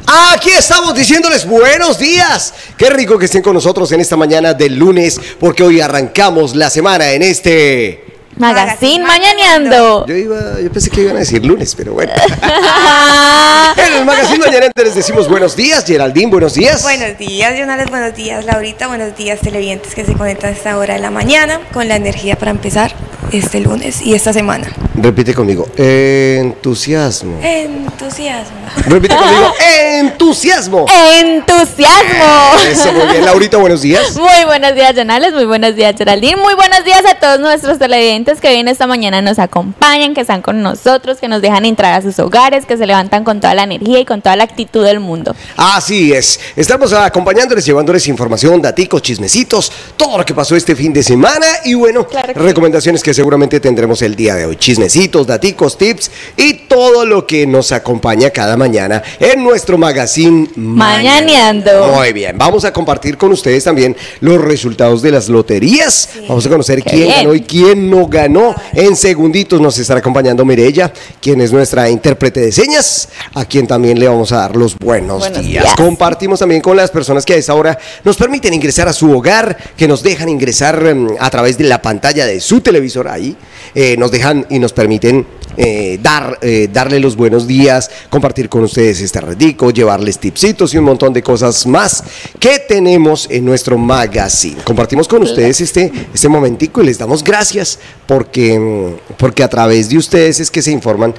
Aquí estamos diciéndoles buenos días. Qué rico que estén con nosotros en esta mañana del lunes, porque hoy arrancamos la semana en este Magazine Mañaneando. Yo pensé que iban a decir lunes, pero bueno. En el Magazine Mañaneando les decimos buenos días. Geraldine, buenos días. Buenos días, Jonales, buenos días, Laurita, buenos días, televidentes que se conectan a esta hora de la mañana con la energía para empezar este lunes y esta semana. Repite conmigo, entusiasmo. Entusiasmo. Repite conmigo, entusiasmo. ¡Entusiasmo! Eso, muy bien. Laurita, buenos días. Muy buenos días, Jonales, muy buenos días, Geraldine, muy buenos días a todos nuestros televidentes que hoy en esta mañana nos acompañan, que están con nosotros, que nos dejan entrar a sus hogares, que se levantan con toda la energía y con toda la actitud del mundo. Así es, estamos acompañándoles, llevándoles información, daticos, chismecitos, todo lo que pasó este fin de semana y bueno, claro, recomendaciones que seguramente tendremos el día de hoy, chismecitos, daticos, tips y todo lo que nos acompaña cada mañana en nuestro Magazine Mañaneando. Muy bien, vamos a compartir con ustedes también los resultados de las loterías, sí. Vamos a conocer quién ganó y quién no ganó. En segunditos nos estará acompañando Mireya, quien es nuestra intérprete de señas, a quien también le vamos a dar los buenos días. Compartimos también con las personas que a esta hora nos permiten ingresar a su hogar, que nos dejan ingresar a través de la pantalla de su televisor ahí, nos dejan y nos permiten darle los buenos días, compartir con ustedes este ratico, llevarles tipsitos y un montón de cosas más que tenemos en nuestro magazine. Compartimos con ustedes este momentico y les damos gracias porque a través de ustedes es que se informan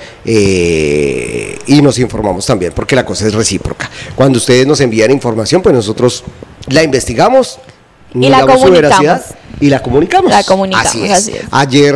y nos informamos también, porque la cosa es recíproca. Cuando ustedes nos envían información, pues nosotros la investigamos y la comunicamos. Y la comunicamos. Así es. Ayer,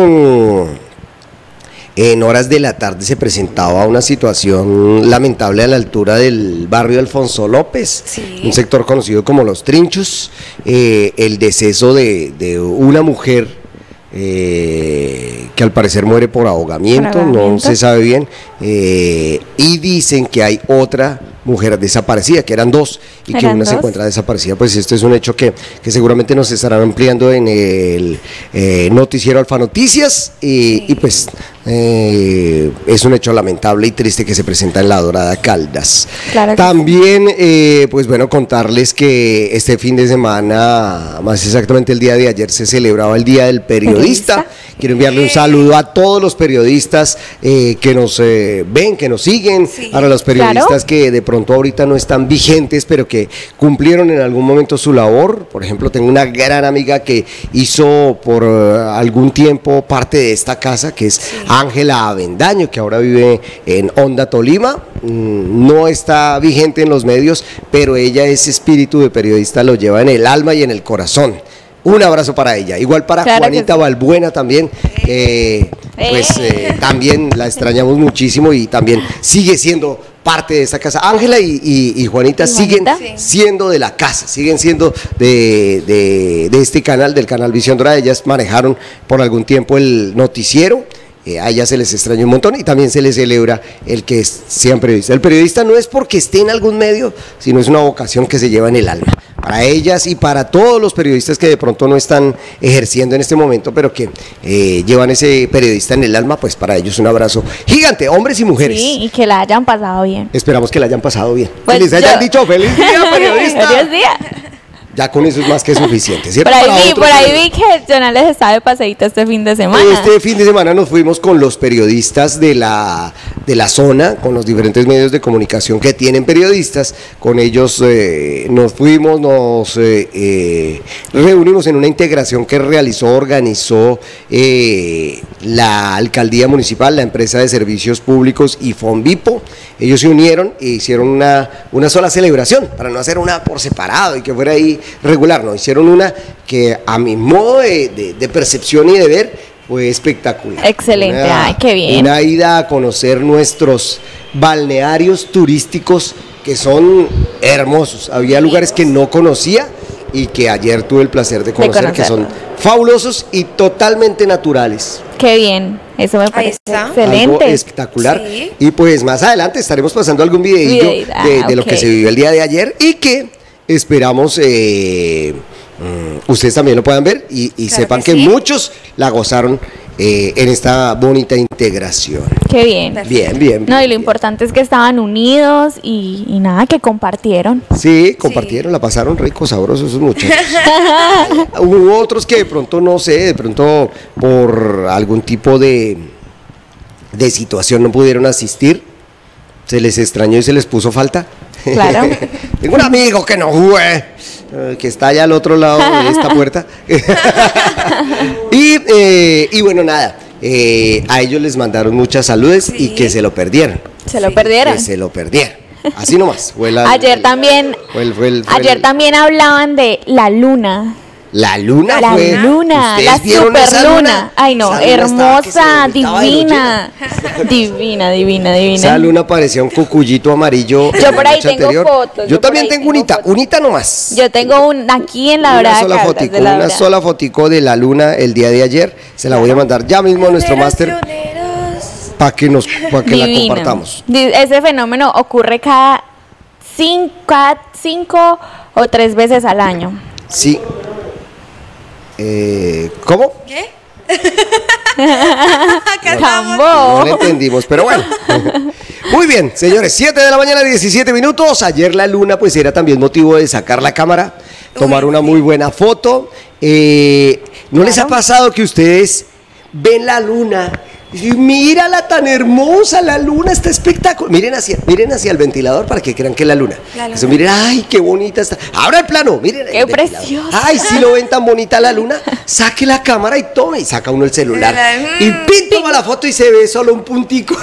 en horas de la tarde, se presentaba una situación lamentable a la altura del barrio Alfonso López, sí. Un sector conocido como Los Trinchos, el deceso de una mujer que al parecer muere por ahogamiento, no se sabe bien, y dicen que hay otra mujer desaparecida, que eran dos, y que una se encuentra desaparecida. Pues esto es un hecho que seguramente nos estarán ampliando en el noticiero Alfa Noticias, y pues es un hecho lamentable y triste que se presenta en La Dorada, Caldas. Claro. También, pues bueno, contarles que este fin de semana, más exactamente el día de ayer, se celebraba el Día del Periodista. Quiero enviarle un saludo a todos los periodistas que nos ven, que nos siguen, a los periodistas que de pronto ahorita no están vigentes, pero que cumplieron en algún momento su labor. Por ejemplo, tengo una gran amiga que hizo por algún tiempo parte de esta casa, que es Ángela Avendaño, que ahora vive en Honda, Tolima. No está vigente en los medios, pero ella, ese espíritu de periodista lo lleva en el alma y en el corazón. Un abrazo para ella, igual para Juanita Balbuena también, también la extrañamos muchísimo y también sigue siendo parte de esta casa. Ángela y Juanita siguen siendo de la casa, siguen siendo de este canal, del canal Visión Dorada. Ellas manejaron por algún tiempo el noticiero. A ellas se les extraña un montón y también se les celebra el que sean periodistas. El periodista no es porque esté en algún medio, sino es una vocación que se lleva en el alma. Para ellas y para todos los periodistas que de pronto no están ejerciendo en este momento, pero que llevan ese periodista en el alma, pues para ellos un abrazo gigante, hombres y mujeres. Sí, y que la hayan pasado bien. Esperamos que la hayan pasado bien. Pues que les hayan dicho feliz día, periodista. Feliz día. Ya con eso es más que suficiente, ¿cierto? Por ahí vi que Jonales estaba de paseíto este fin de semana. Este fin de semana nos fuimos con los periodistas de la zona, con los diferentes medios de comunicación que tienen periodistas. Con ellos nos fuimos, nos reunimos en una integración que organizó la alcaldía municipal, la empresa de servicios públicos y Fonvipo. Ellos se unieron e hicieron una sola celebración, para no hacer una por separado y que fuera ahí regular, no, hicieron una que a mi modo de percepción y de ver fue espectacular. Excelente, ay, qué bien. Una ida a conocer nuestros balnearios turísticos que son hermosos. Había lugares que no conocía y que ayer tuve el placer de conocer, que son fabulosos y totalmente naturales. Qué bien, eso me parece excelente. Algo espectacular. Sí. Y pues más adelante estaremos pasando algún videillo de lo que se vivió el día de ayer y que esperamos ustedes también lo puedan ver y claro sepan que muchos la gozaron en esta bonita integración. Qué bien. Bien. No, y lo importante es que estaban unidos y nada, que compartieron. Sí, compartieron, la pasaron ricos, sabrosos esos muchachos. Hubo otros que de pronto, no sé, de pronto por algún tipo de situación no pudieron asistir, se les extrañó y se les puso falta. Claro. Tengo un amigo que no fue, que está allá al otro lado de esta puerta. Y bueno, nada, a ellos les mandaron muchas saludes y que se lo perdieron. Se lo perdieron. Que se lo perdieron. Así nomás. Ayer también hablaban de la luna. La luna la fue. Luna, la superluna. Ay, no, hermosa, divina. Divina. Esa luna parecía un cucuyito amarillo. Yo por ahí tengo fotos. Yo también tengo unita nomás. Yo tengo aquí en la Dorada Caldas. Una sola fotico de la luna el día de ayer. Se la voy a mandar ya mismo a nuestro máster para que la compartamos. Ese fenómeno ocurre cada 5 o 3 veces al año. Sí. ¿Cómo? ¿Qué? No lo entendimos, pero bueno. Muy bien, señores, 7 de la mañana, 17 minutos. Ayer la luna pues era también motivo de sacar la cámara, tomar una muy buena foto. ¿No les ha pasado que ustedes ven la luna? Y mírala tan hermosa, la luna está espectacular. Miren hacia el ventilador para que crean que es la luna. Eso, miren, ay, qué bonita está. Abra el plano, miren. Qué preciosa. Ay, si lo ven tan bonita la luna, saque la cámara y tome. Y saca uno el celular. Y toma la foto y se ve solo un puntico.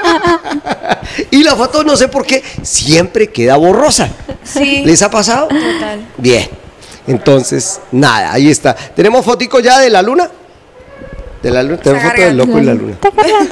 Y la foto, no sé por qué, siempre queda borrosa. Sí. ¿Les ha pasado? Total. Bien. Entonces, nada, ahí está. ¿Tenemos fotico ya de la luna? Tenemos foto del loco y la luna.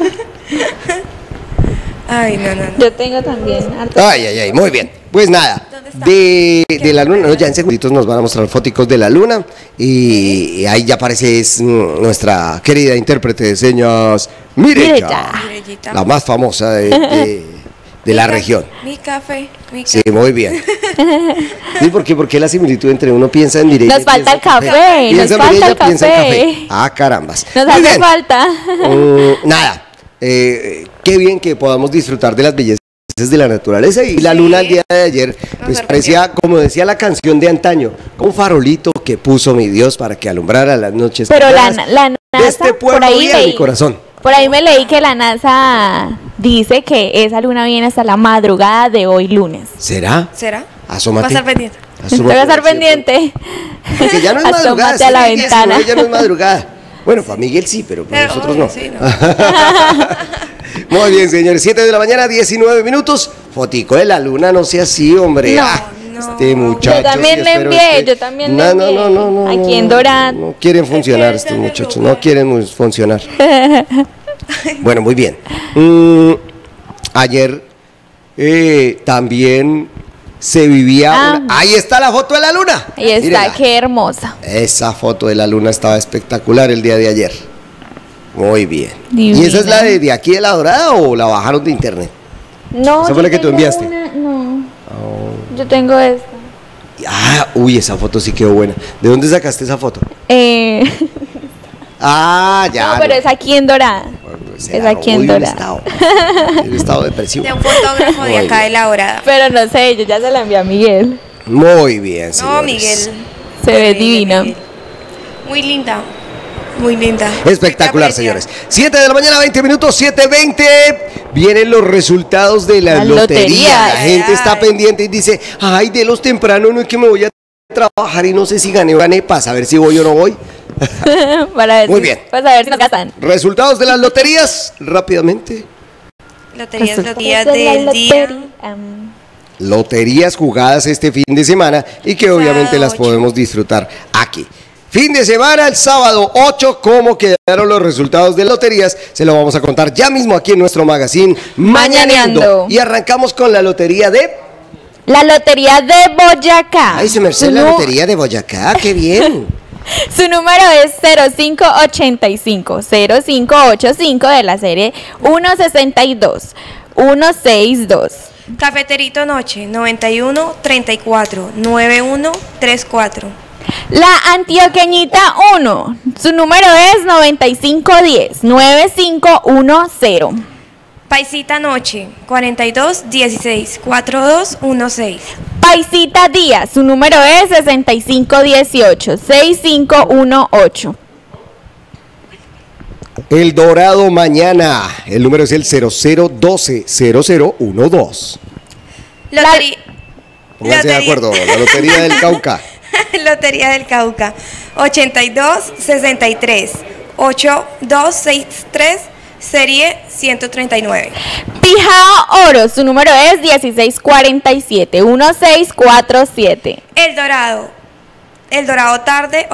Ay, no. Yo tengo también. Ay, muy bien. Pues nada, de la luna, ya en segunditos nos van a mostrar foticos de la luna. Y ahí ya aparece nuestra querida intérprete de señas, Mireya, la más famosa de la región. Mi café. Sí, muy bien. ¿Sí? ¿Por qué la similitud entre uno piensa en Mireya? Nos falta el café, piensa en café. Ah, carambas. Nos hace falta. Nada, qué bien que podamos disfrutar de las bellezas de la naturaleza. Y la luna el día de ayer, pues parecía, como decía la canción de antaño, un farolito que puso mi Dios para que alumbrara las noches. Pero la NASA, de este pueblo por ahí viene mi corazón. Por ahí me leí que la NASA dice que esa luna viene hasta la madrugada de hoy lunes. ¿Será? Asómate. Va a estar pendiente. Voy a estar pendiente. Porque ya no es madrugada. Asómate a la ventana. Ya no es madrugada. Bueno, para Miguel sí, pero para nosotros no. Sí, no. Muy bien, señores. 7 de la mañana, 19 minutos. Fotico de la luna, no sea así, hombre. No. Este muchacho. Yo también le envié, No. Aquí en Dorada. No quieren funcionar estos muchachos, no quieren funcionar. Bueno, muy bien. Ayer también se vivía ahí está la foto de la luna. Ahí está, mírenla. Qué hermosa. Esa foto de la luna estaba espectacular el día de ayer. Muy bien. Divina. ¿Y esa es la de aquí de La Dorada o la bajaron de internet? No. ¿Esa fue la que tú enviaste? No. Yo tengo esta. Uy, esa foto sí quedó buena. ¿De dónde sacaste esa foto? Ya. No, pero es aquí en Dorada. Es aquí en Dorada. El estado depresivo. De un fotógrafo de acá de La Dorada. Pero no sé, yo ya se la envié a Miguel. Muy bien, señores. No, Miguel. Se ve divina. Muy linda. Muy linda. Espectacular, señores. 7 de la mañana, 20 minutos, 7:20. Vienen los resultados de la lotería. La gente está pendiente y dice, ay, de los temprano, no es que me voy a trabajar y no sé si gané o gané, para saber si voy o no voy. Muy bien. Para ver si nos gastan. Resultados de las loterías, rápidamente. Loterías del día. Loterías jugadas este fin de semana y que obviamente las podemos disfrutar aquí. Fin de semana, el sábado 8, ¿cómo quedaron los resultados de loterías? Se lo vamos a contar ya mismo aquí en nuestro magazine Mañaneando. Y arrancamos con la lotería de... La lotería de Boyacá. Ay, se me hace la lotería de Boyacá, qué bien. Su número es 0585, 0585 de la serie 162, 162. Cafeterito Noche, 91 34 91 34. La antioqueñita 1, su número es 9510-9510. Paisita Noche, 4216-4216. Paisita Díaz, su número es 6518-6518. El Dorado mañana, el número es el 0012-0012. Pónganse de acuerdo, la Lotería del Cauca. Lotería del Cauca, 8263-8263, serie 139. Pijao Oro, su número es 1647-1647. El Dorado Tarde,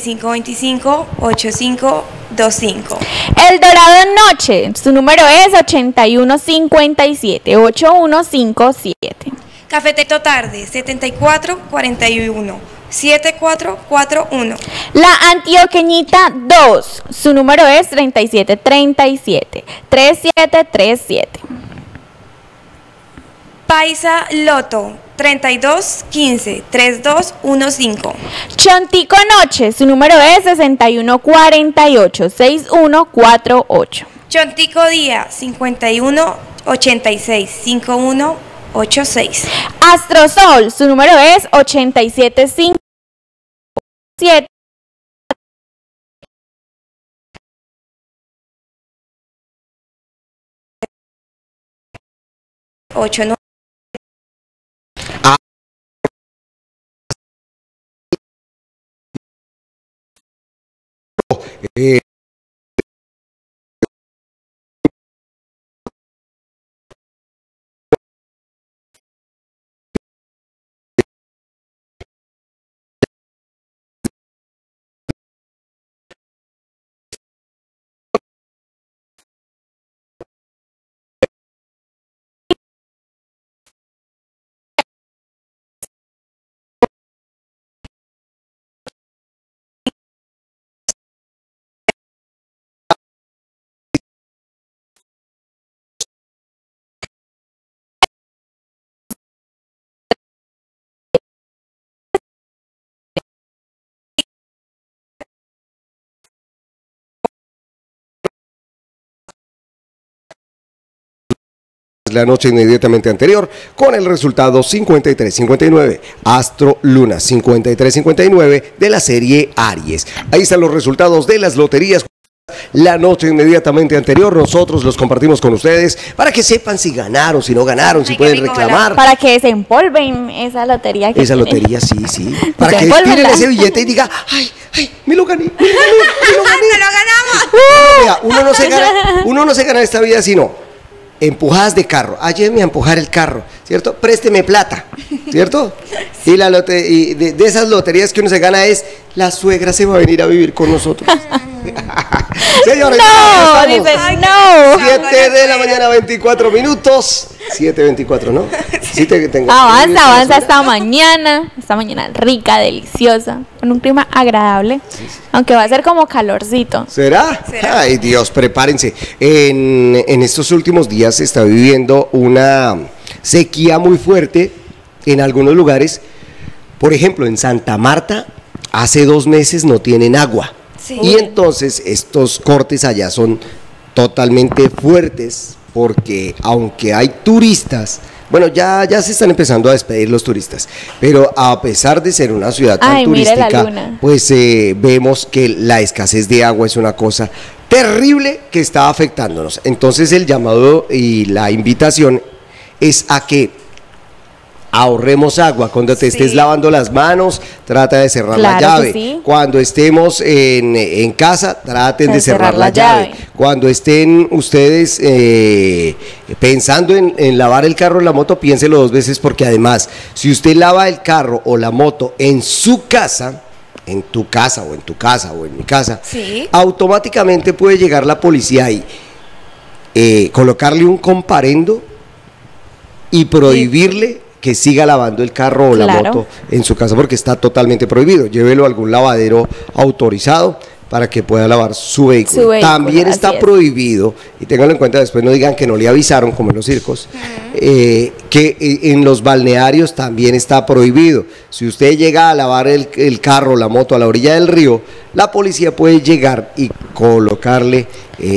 8525-8525. El Dorado Noche, su número es 8157-8157. Cafeteto Tarde, 7441-7441. La Antioqueñita 2, su número es 3737-3737. Paisa Loto, 3215-3215. Chontico Noche, su número es 6148-6148. Chontico Día, 5186-5186. Astrosol, su número es 875-7. La noche inmediatamente anterior con el resultado 53-59, Astro Luna 53-59 de la serie Aries. Ahí están los resultados de las loterías. La noche inmediatamente anterior nosotros los compartimos con ustedes para que sepan si ganaron, si no ganaron, si pueden reclamar. Para que desempolven esa lotería que esa tienen. Lotería, sí. Para que tiren ese billete y diga, ay, me lo gané, me lo gané. ¡Me lo ganamos! Mira, uno no se gana esta vida sino empujadas de carro, ayúdeme a empujar el carro, ¿cierto? Présteme plata, ¿cierto? Y de esas loterías que uno se gana es, la suegra se va a venir a vivir con nosotros. Señores, no, dicen no. 7 de la mañana, 24 minutos. 7:24, ¿no? Sí tengo. Avanza esta mañana rica, deliciosa, con un clima agradable, aunque va a ser como calorcito. ¿Será? Ay, Dios, prepárense. En estos últimos días se está viviendo una sequía muy fuerte en algunos lugares. Por ejemplo, en Santa Marta, hace 2 meses no tienen agua. Sí. Y entonces estos cortes allá son totalmente fuertes porque aunque hay turistas, bueno, ya se están empezando a despedir los turistas, pero a pesar de ser una ciudad tan turística, pues vemos que la escasez de agua es una cosa terrible que está afectándonos. Entonces el llamado y la invitación es a que ahorremos agua. Cuando te estés lavando las manos, trata de cerrar la llave. Sí. Cuando estemos en casa, traten de cerrar la llave. Cuando estén ustedes pensando en lavar el carro o la moto, piénselo 2 veces, porque además, si usted lava el carro o la moto en su casa, en tu casa o en tu casa o en mi casa, ¿sí?, automáticamente puede llegar la policía y colocarle un comparendo y prohibirle que siga lavando el carro o la moto en su casa, porque está totalmente prohibido. Llévelo a algún lavadero autorizado para que pueda lavar su vehículo. También está prohibido, y ténganlo en cuenta, después no digan que no le avisaron, como en los circos, que en los balnearios también está prohibido. Si usted llega a lavar el carro, la moto a la orilla del río, la policía puede llegar y colocarle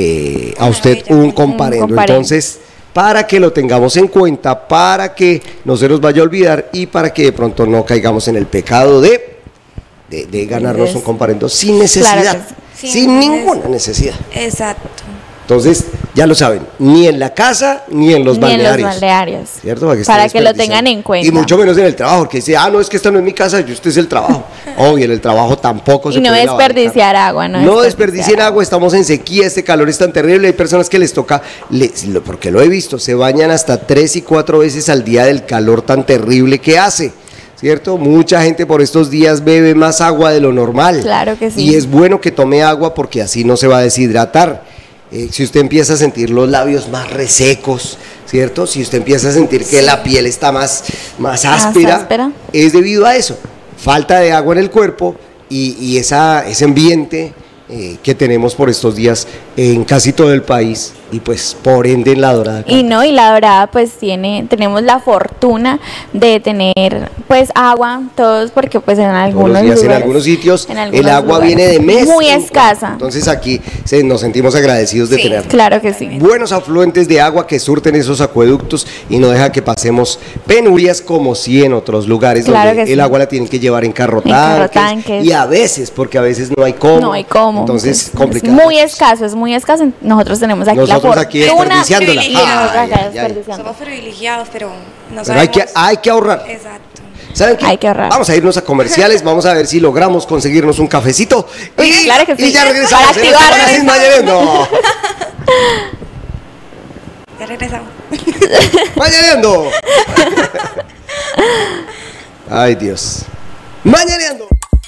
a usted un comparendo. Entonces, para que lo tengamos en cuenta, para que no se nos vaya a olvidar y para que de pronto no caigamos en el pecado de ganarnos un comparendo sin necesidad, claro sin ninguna necesidad. Exacto. Entonces, ya lo saben, ni en la casa ni en los balnearios. ¿Cierto? Para que lo tengan en cuenta. Y mucho menos en el trabajo, que dice, no, es que esta no es mi casa, este es el trabajo. Obvio, en el trabajo tampoco se puede lavar. Y no desperdiciar agua, no desperdicien agua, estamos en sequía, este calor es tan terrible, hay personas que les toca, porque lo he visto, se bañan hasta 3 y 4 veces al día del calor tan terrible que hace. ¿Cierto? Mucha gente por estos días bebe más agua de lo normal. Claro que sí. Y es bueno que tome agua porque así no se va a deshidratar. Si usted empieza a sentir los labios más resecos, ¿cierto? Si usted empieza a sentir que la piel está más áspera, es debido a eso. Falta de agua en el cuerpo y ese ambiente que tenemos por estos días en casi todo el país y pues por ende en La Dorada. Y La Dorada pues tenemos la fortuna de tener pues agua todos, porque pues en algunos lugares, en algunos sitios el agua viene de mes muy escasa. Entonces aquí nos sentimos agradecidos de tener claro que sí, buenos afluentes de agua que surten esos acueductos y no deja que pasemos penurias como si en otros lugares donde el agua la tienen que llevar en carro tanques y a veces, porque a veces no hay cómo. Entonces complicado. Es muy escaso. Nosotros tenemos aquí aquí desperdiciándola. Somos privilegiados, pero no sabemos. Hay que ahorrar. Exacto. ¿Saben qué? Hay que ahorrar. Vamos a irnos a comerciales, vamos a ver si logramos conseguirnos un cafecito. Claro que sí. Y ya regresamos. Para activarnos. Ya regresamos. Mañaneando. Ay, Dios. Mañaneando.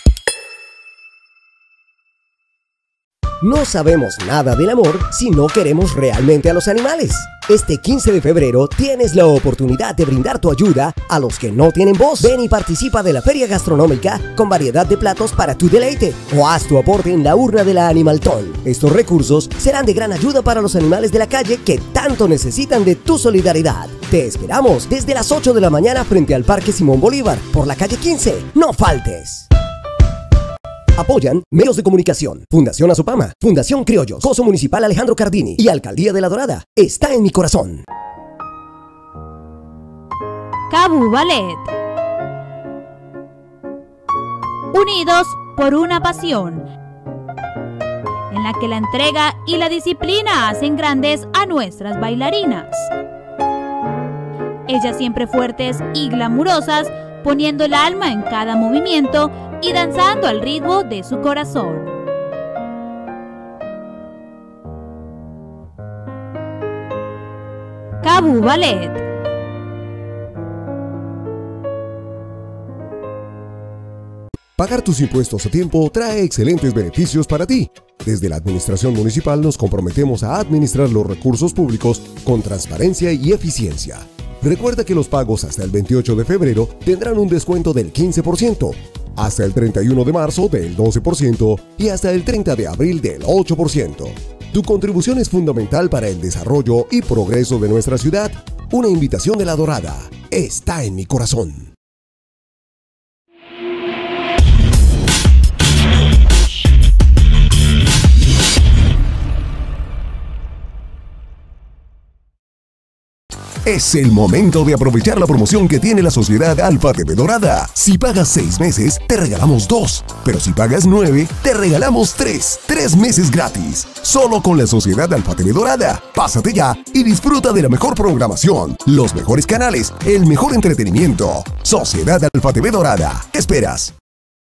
No sabemos nada del amor si no queremos realmente a los animales. Este 15 de febrero tienes la oportunidad de brindar tu ayuda a los que no tienen voz. Ven y participa de la feria gastronómica con variedad de platos para tu deleite o haz tu aporte en la urna de la Animaltón. Estos recursos serán de gran ayuda para los animales de la calle que tanto necesitan de tu solidaridad. Te esperamos desde las 8 de la mañana frente al Parque Simón Bolívar por la calle 15. ¡No faltes! Apoyan medios de comunicación, Fundación Azopama, Fundación Criollos, Coso Municipal Alejandro Cardini y Alcaldía de La Dorada. Está en mi corazón. Cabu Ballet. Unidos por una pasión, en la que la entrega y la disciplina hacen grandes a nuestras bailarinas. Ellas siempre fuertes y glamurosas, poniendo el alma en cada movimiento y danzando al ritmo de su corazón. Cabu Ballet. Pagar tus impuestos a tiempo trae excelentes beneficios para ti. Desde la Administración Municipal nos comprometemos a administrar los recursos públicos con transparencia y eficiencia. Recuerda que los pagos hasta el 28 de febrero tendrán un descuento del 15%, hasta el 31 de marzo del 12% y hasta el 30 de abril del 8%. Tu contribución es fundamental para el desarrollo y progreso de nuestra ciudad. Una invitación de La Dorada. Está en mi corazón. Es el momento de aprovechar la promoción que tiene la Sociedad Alfa TV Dorada. Si pagas 6 meses, te regalamos 2. Pero si pagas 9, te regalamos 3. 3 meses gratis. Solo con la Sociedad Alfa TV Dorada. Pásate ya y disfruta de la mejor programación, los mejores canales, el mejor entretenimiento. Sociedad Alfa TV Dorada. ¿Qué esperas?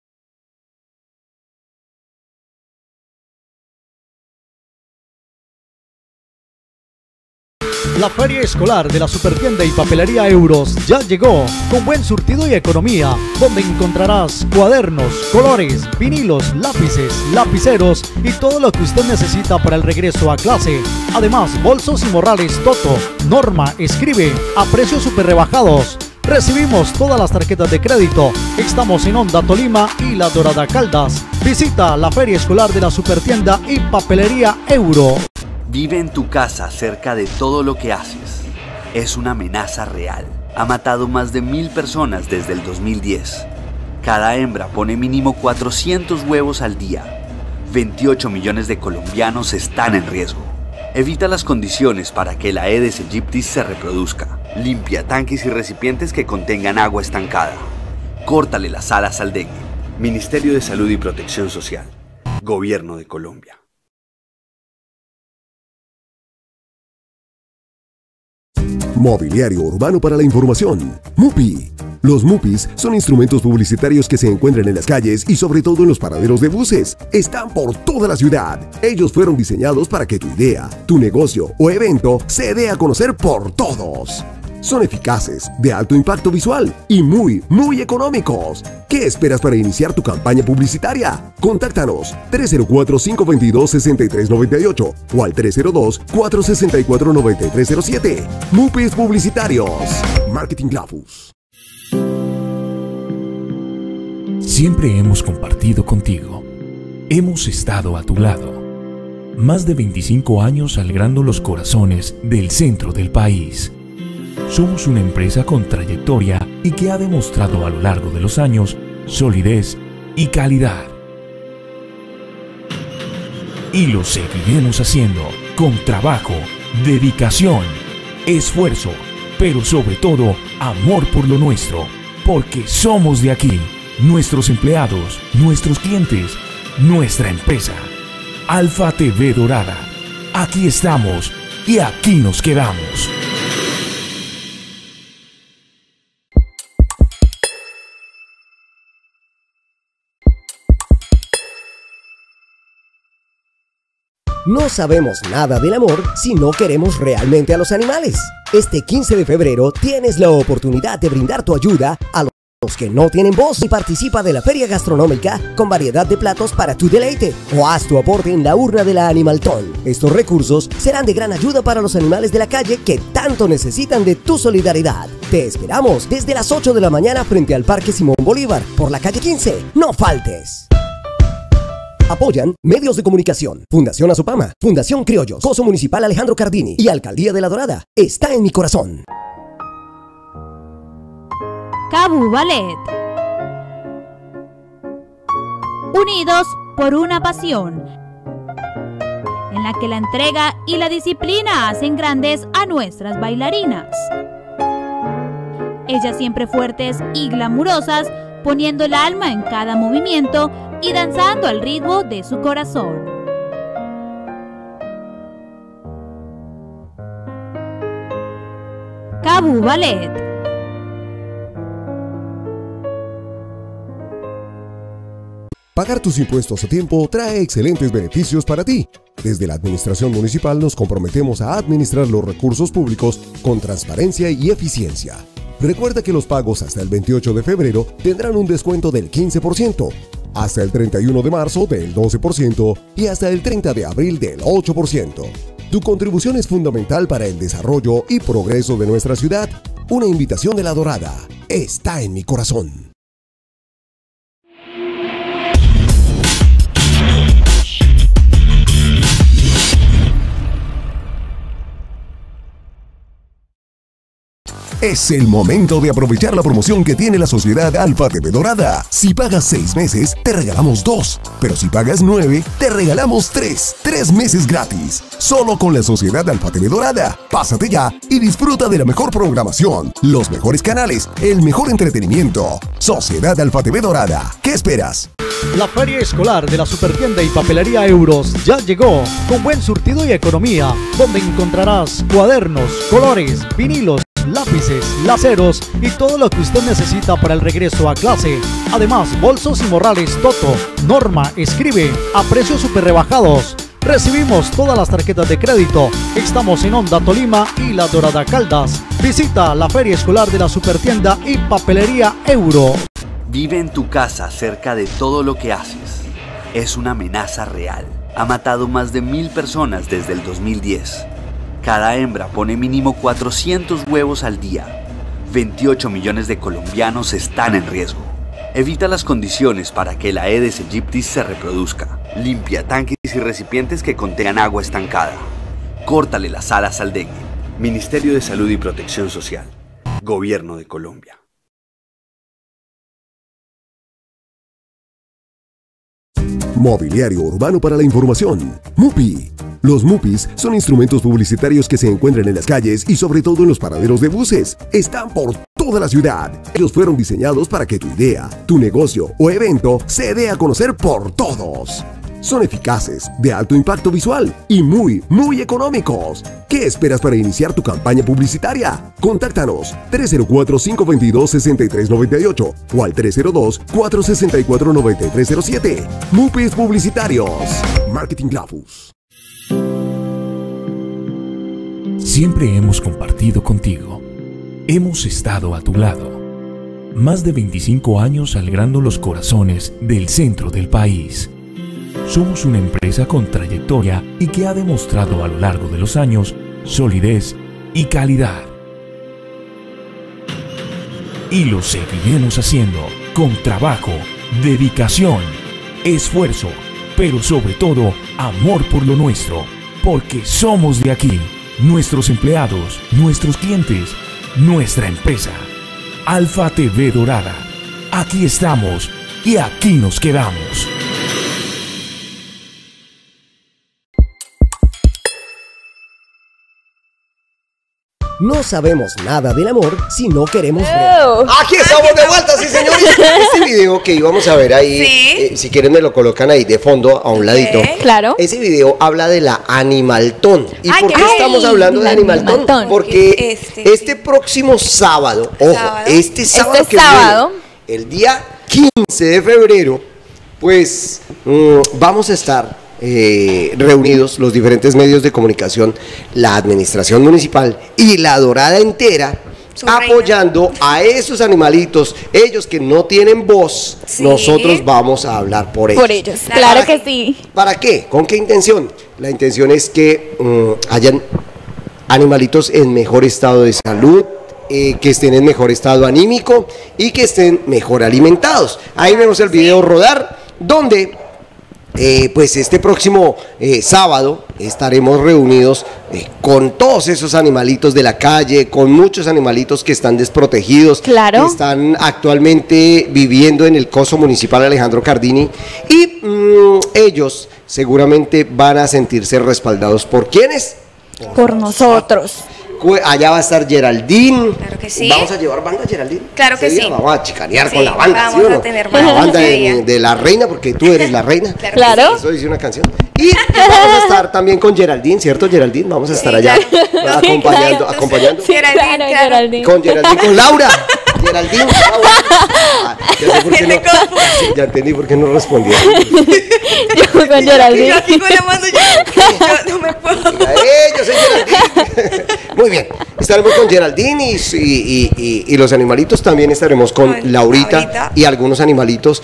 La feria escolar de la Supertienda y Papelería Euros ya llegó, con buen surtido y economía, donde encontrarás cuadernos, colores, vinilos, lápices, lapiceros y todo lo que usted necesita para el regreso a clase. Además, bolsos y morrales Toto, Norma, Escribe, a precios super rebajados. Recibimos todas las tarjetas de crédito. Estamos en Honda Tolima y La Dorada Caldas. Visita la Feria Escolar de la Supertienda y Papelería Euro. Vive en tu casa cerca de todo lo que haces. Es una amenaza real. Ha matado más de 1000 personas desde el 2010. Cada hembra pone mínimo 400 huevos al día. 28 millones de colombianos están en riesgo. Evita las condiciones para que la Aedes aegypti se reproduzca. Limpia tanques y recipientes que contengan agua estancada. Córtale las alas al dengue. Ministerio de Salud y Protección Social. Gobierno de Colombia. Mobiliario urbano para la información. MUPI. Los MUPIs son instrumentos publicitarios que se encuentran en las calles y sobre todo en los paraderos de buses. Están por toda la ciudad. Ellos fueron diseñados para que tu idea, tu negocio o evento se dé a conocer por todos. Son eficaces, de alto impacto visual y muy económicos. ¿Qué esperas para iniciar tu campaña publicitaria? Contáctanos 304-522-6398 o al 302-464-9307. MUPIs Publicitarios. Marketing Grafus. Siempre hemos compartido contigo. Hemos estado a tu lado. Más de 25 años alegrando los corazones del centro del país. Somos una empresa con trayectoria y que ha demostrado a lo largo de los años solidez y calidad. Y lo seguiremos haciendo con trabajo, dedicación, esfuerzo, pero sobre todo amor por lo nuestro, porque somos de aquí, nuestros empleados, nuestros clientes, nuestra empresa. Alfa TV Dorada. Aquí estamos y aquí nos quedamos. No sabemos nada del amor si no queremos realmente a los animales. Este 15 de febrero tienes la oportunidad de brindar tu ayuda a los que no tienen voz y participa de la Feria Gastronómica con variedad de platos para tu deleite o haz tu aporte en la urna de la Animaltón. Estos recursos serán de gran ayuda para los animales de la calle que tanto necesitan de tu solidaridad. Te esperamos desde las 8 de la mañana frente al Parque Simón Bolívar por la calle 15. ¡No faltes! Apoyan medios de comunicación, Fundación Azopama, Fundación Criollos, Coso Municipal Alejandro Cardini y Alcaldía de La Dorada. Está en mi corazón. Cabu Ballet. Unidos por una pasión, en la que la entrega y la disciplina hacen grandes a nuestras bailarinas. Ellas siempre fuertes y glamurosas, poniendo el alma en cada movimiento y danzando al ritmo de su corazón. Cabu Ballet. Pagar tus impuestos a tiempo trae excelentes beneficios para ti. Desde la Administración Municipal nos comprometemos a administrar los recursos públicos con transparencia y eficiencia. Recuerda que los pagos hasta el 28 de febrero tendrán un descuento del 15%, hasta el 31 de marzo del 12% y hasta el 30 de abril del 8%. Tu contribución es fundamental para el desarrollo y progreso de nuestra ciudad. Una invitación de La Dorada. Está en mi corazón. Es el momento de aprovechar la promoción que tiene la Sociedad Alfa TV Dorada. Si pagas 6 meses, te regalamos 2. Pero si pagas 9, te regalamos 3. 3 meses gratis. Solo con la Sociedad Alfa TV Dorada. Pásate ya y disfruta de la mejor programación, los mejores canales, el mejor entretenimiento. Sociedad Alfa TV Dorada. ¿Qué esperas? La Feria Escolar de la Supertienda y Papelería Euros ya llegó, con buen surtido y economía, donde encontrarás cuadernos, colores, vinilos, lápices, laceros y todo lo que usted necesita para el regreso a clase. Además, bolsos y morrales Toto, Norma, Escribe, a precios super rebajados. Recibimos todas las tarjetas de crédito. Estamos en Honda Tolima y La Dorada Caldas. Visita la Feria Escolar de la Supertienda y Papelería Euro. Vive en tu casa cerca de todo lo que haces. Es una amenaza real. Ha matado más de 1000 personas desde el 2010. Cada hembra pone mínimo 400 huevos al día. 28 millones de colombianos están en riesgo. Evita las condiciones para que la Aedes aegypti se reproduzca. Limpia tanques y recipientes que contengan agua estancada. Córtale las alas al dengue. Ministerio de Salud y Protección Social. Gobierno de Colombia. Mobiliario urbano para la información. MUPI. Los MUPIs son instrumentos publicitarios que se encuentran en las calles y sobre todo en los paraderos de buses. Están por toda la ciudad. Ellos fueron diseñados para que tu idea, tu negocio o evento se dé a conocer por todos. Son eficaces, de alto impacto visual y muy económicos. ¿Qué esperas para iniciar tu campaña publicitaria? Contáctanos 304-522-6398 o al 302-464-9307. MUPIs Publicitarios. Marketing Grafus. Siempre hemos compartido contigo. Hemos estado a tu lado. Más de 25 años alegrando los corazones del centro del país. Somos una empresa con trayectoria y que ha demostrado a lo largo de los años solidez y calidad. Y lo seguiremos haciendo con trabajo, dedicación, esfuerzo, pero sobre todo amor por lo nuestro, porque somos de aquí, nuestros empleados, nuestros clientes, nuestra empresa. Alfa TV Dorada. Aquí estamos y aquí nos quedamos. No sabemos nada del amor si no queremos ver. Aquí estamos de vuelta, sí señores. Este video que íbamos a ver ahí, ¿Sí? Si quieren me lo colocan ahí de fondo, a un ladito. Claro. Ese video habla de la Animaltón. ¿Y Ay, por qué ay, estamos hablando de la Animaltón? Animaltón. Porque este próximo sábado, ojo, este sábado que viene, el día 15 de febrero, pues vamos a estar reunidos los diferentes medios de comunicación, la administración municipal y la Dorada entera, apoyando a esos animalitos, ellos que no tienen voz. Sí. Nosotros vamos a hablar por ellos. Por ellos, claro que sí. ¿Para qué? ¿Con qué intención? La intención es que hayan animalitos en mejor estado de salud, que estén en mejor estado anímico y que estén mejor alimentados. Ahí vemos el video rodar, donde pues este próximo sábado estaremos reunidos con todos esos animalitos de la calle, con muchos animalitos que están desprotegidos, claro, que están actualmente viviendo en el coso municipal Alejandro Cardini, y ellos seguramente van a sentirse respaldados. ¿Por quiénes? Por nosotros. Allá va a estar Geraldine. Claro que sí. ¿Vamos a llevar banda, Geraldine? Claro que sí. Vamos a chicanear con la banda, vamos, ¿sí o no? a tener con la banda de de la reina, porque tú eres la reina. Claro. Eso dice una canción. Y vamos a estar también con Geraldine, ¿cierto, Geraldine? Vamos a estar allá acompañando. Sí, claro, Geraldine. Con Geraldine, con Laura. Geraldine, ya entendí por qué no respondía. Yo con Geraldine. Yo aquí con la mano, yo no me puedo. Yo soy Geraldine. Muy bien, estaremos con Geraldine y los animalitos. También estaremos con Laurita y algunos animalitos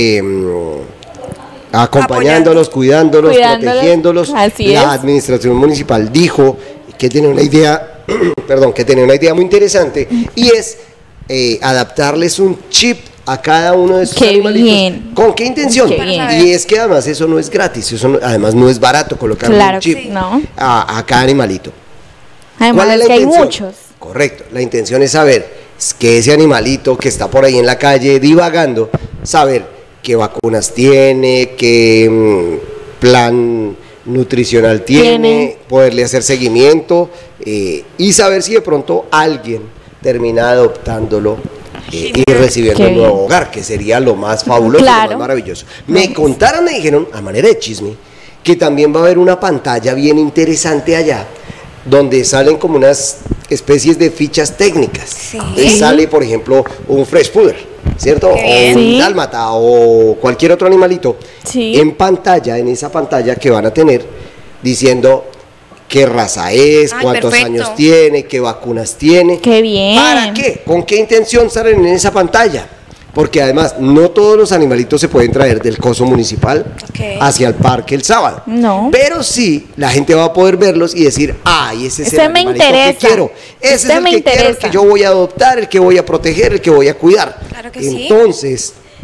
acompañándolos, cuidándolos, protegiéndolos. Así La es. administración municipal dijo que tiene una idea, que tiene una idea muy interesante, y es adaptarles un chip a cada uno de estos animalitos. Bien. ¿Con qué intención? Qué bien. Y es que además eso no es gratis, además no es barato colocar un chip no. a cada animalito. Además ¿Cuál es es la que intención? hay muchos. Correcto, la intención es saber que ese animalito que está por ahí en la calle divagando, saber qué vacunas tiene, qué plan nutricional tiene, poderle hacer seguimiento y saber si de pronto alguien termina adoptándolo y recibiendo un nuevo hogar, que sería lo más fabuloso, lo más maravilloso. Me dijeron, a manera de chisme, que también va a haber una pantalla bien interesante allá, donde salen como unas especies de fichas técnicas. Sí. Sale, por ejemplo, un fresh pudder, ¿cierto? O un dálmata o cualquier otro animalito en pantalla, en esa pantalla que van a tener, diciendo qué raza es, cuántos años tiene, qué vacunas tiene. ¡Qué bien! ¿Para qué? ¿Con qué intención salen en esa pantalla? Porque además no todos los animalitos se pueden traer del coso municipal hacia el parque el sábado. No. Pero sí, la gente va a poder verlos y decir, ay, ese es el animalito que quiero. Ese es el que quiero, el que yo voy a adoptar, el que voy a proteger, el que voy a cuidar. Claro que Entonces,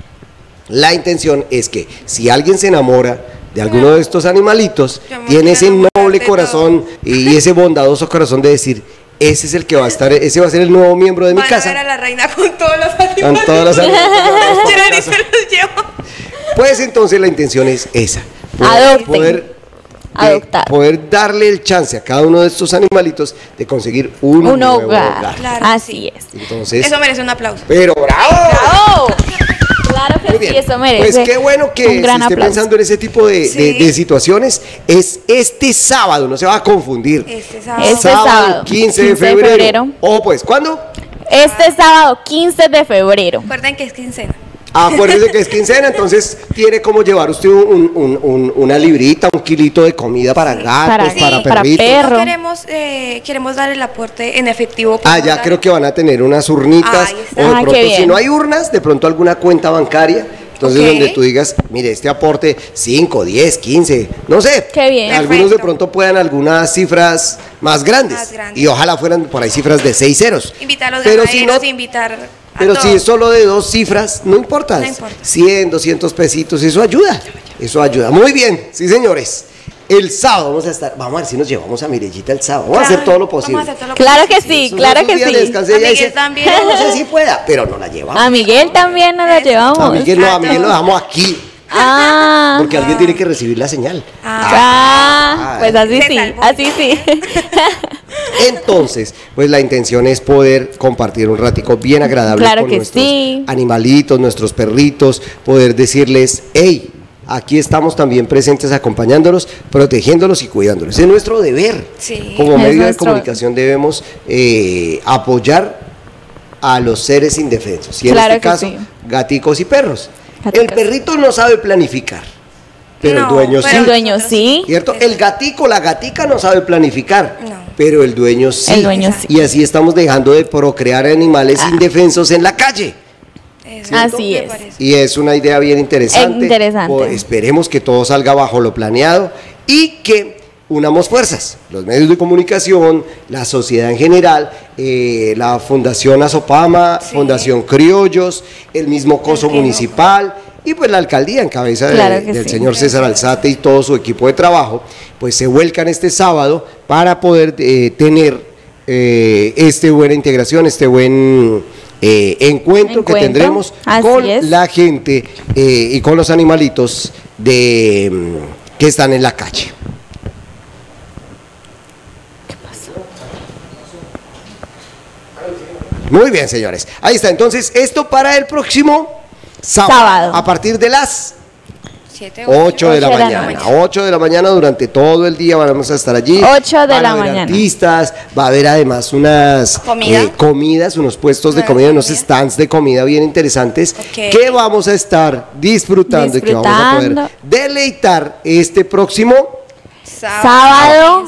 La intención es que si alguien se enamora de alguno de estos animalitos, tiene ese noble corazón y ese bondadoso corazón de decir, ese es el que va a estar, ese va a ser el nuevo miembro de mi casa. Van a ver a la reina con todos los animales. Con todos los animales. Yo se los llevo. Pues entonces la intención es esa. Poder darle el chance a cada uno de estos animalitos de conseguir un nuevo hogar. Claro, así es. Entonces, eso merece un aplauso. Pero ¡bravo! ¡Bravo! Claro que sí, eso merece. Pues qué bueno que se esté pensando en ese tipo de situaciones. Es este sábado, no se va a confundir. Este sábado 15 de febrero. O pues, ¿cuándo? Este sábado 15 de febrero. Recuerden que es quincena. Acuérdense que es quincena, entonces tiene como llevar usted una librita, un kilito de comida para gatos, para perritos. Perros. Queremos dar el aporte en efectivo. Ya creo que van a tener unas urnitas. O de pronto, si no hay urnas, de pronto alguna cuenta bancaria. Entonces, donde tú digas, mire, este aporte 5, 10, 15, no sé. Qué bien. Algunos de pronto puedan algunas cifras más grandes. Y ojalá fueran por ahí cifras de 6 ceros. Invitar a los ganaderos, pero si es solo de 2 cifras, no importa. 100, 200 pesitos, eso ayuda. Eso ayuda. Muy bien, sí, señores. El sábado vamos a ver si nos llevamos a Mirellita el sábado. Vamos a hacer todo lo posible. Claro que sí, claro que sí. A Miguel también. No sé si pueda, pero no la llevamos. A Miguel también nos la llevamos. A Miguel lo dejamos aquí. Porque alguien tiene que recibir la señal. Pues así sí. Entonces, pues la intención es poder compartir un ratico bien agradable con nuestros animalitos, nuestros perritos, poder decirles, hey, aquí estamos también presentes acompañándolos, protegiéndolos y cuidándolos. Es nuestro deber. Como medio de comunicación debemos apoyar a los seres indefensos. Y en este caso, gaticos y perros. El perrito no sabe planificar, pero el dueño sí. El dueño sí. ¿Cierto? El gatico, la gatica no sabe planificar, pero el dueño sí. El dueño sí. Y así estamos dejando de procrear animales indefensos en la calle. ¿Cierto? Así es. Y es una idea bien interesante. Esperemos que todo salga bajo lo planeado y que unamos fuerzas, los medios de comunicación, la sociedad en general, la Fundación Azopama, Fundación Criollos, el mismo Coso Municipal y pues la alcaldía en cabeza del señor César Alzate y todo su equipo de trabajo, pues se vuelcan este sábado para poder tener esta buena integración, este buen encuentro que tendremos con la gente y con los animalitos que están en la calle. Muy bien, señores. Ahí está. Entonces, esto para el próximo sábado. A partir de las 8 de la mañana. 8 de la mañana durante todo el día vamos a estar allí. 8 de la mañana. Artistas, va a haber además unas comidas, unos puestos de comida, unos stands de comida bien interesantes que vamos a estar disfrutando y que vamos a poder deleitar este próximo sábado.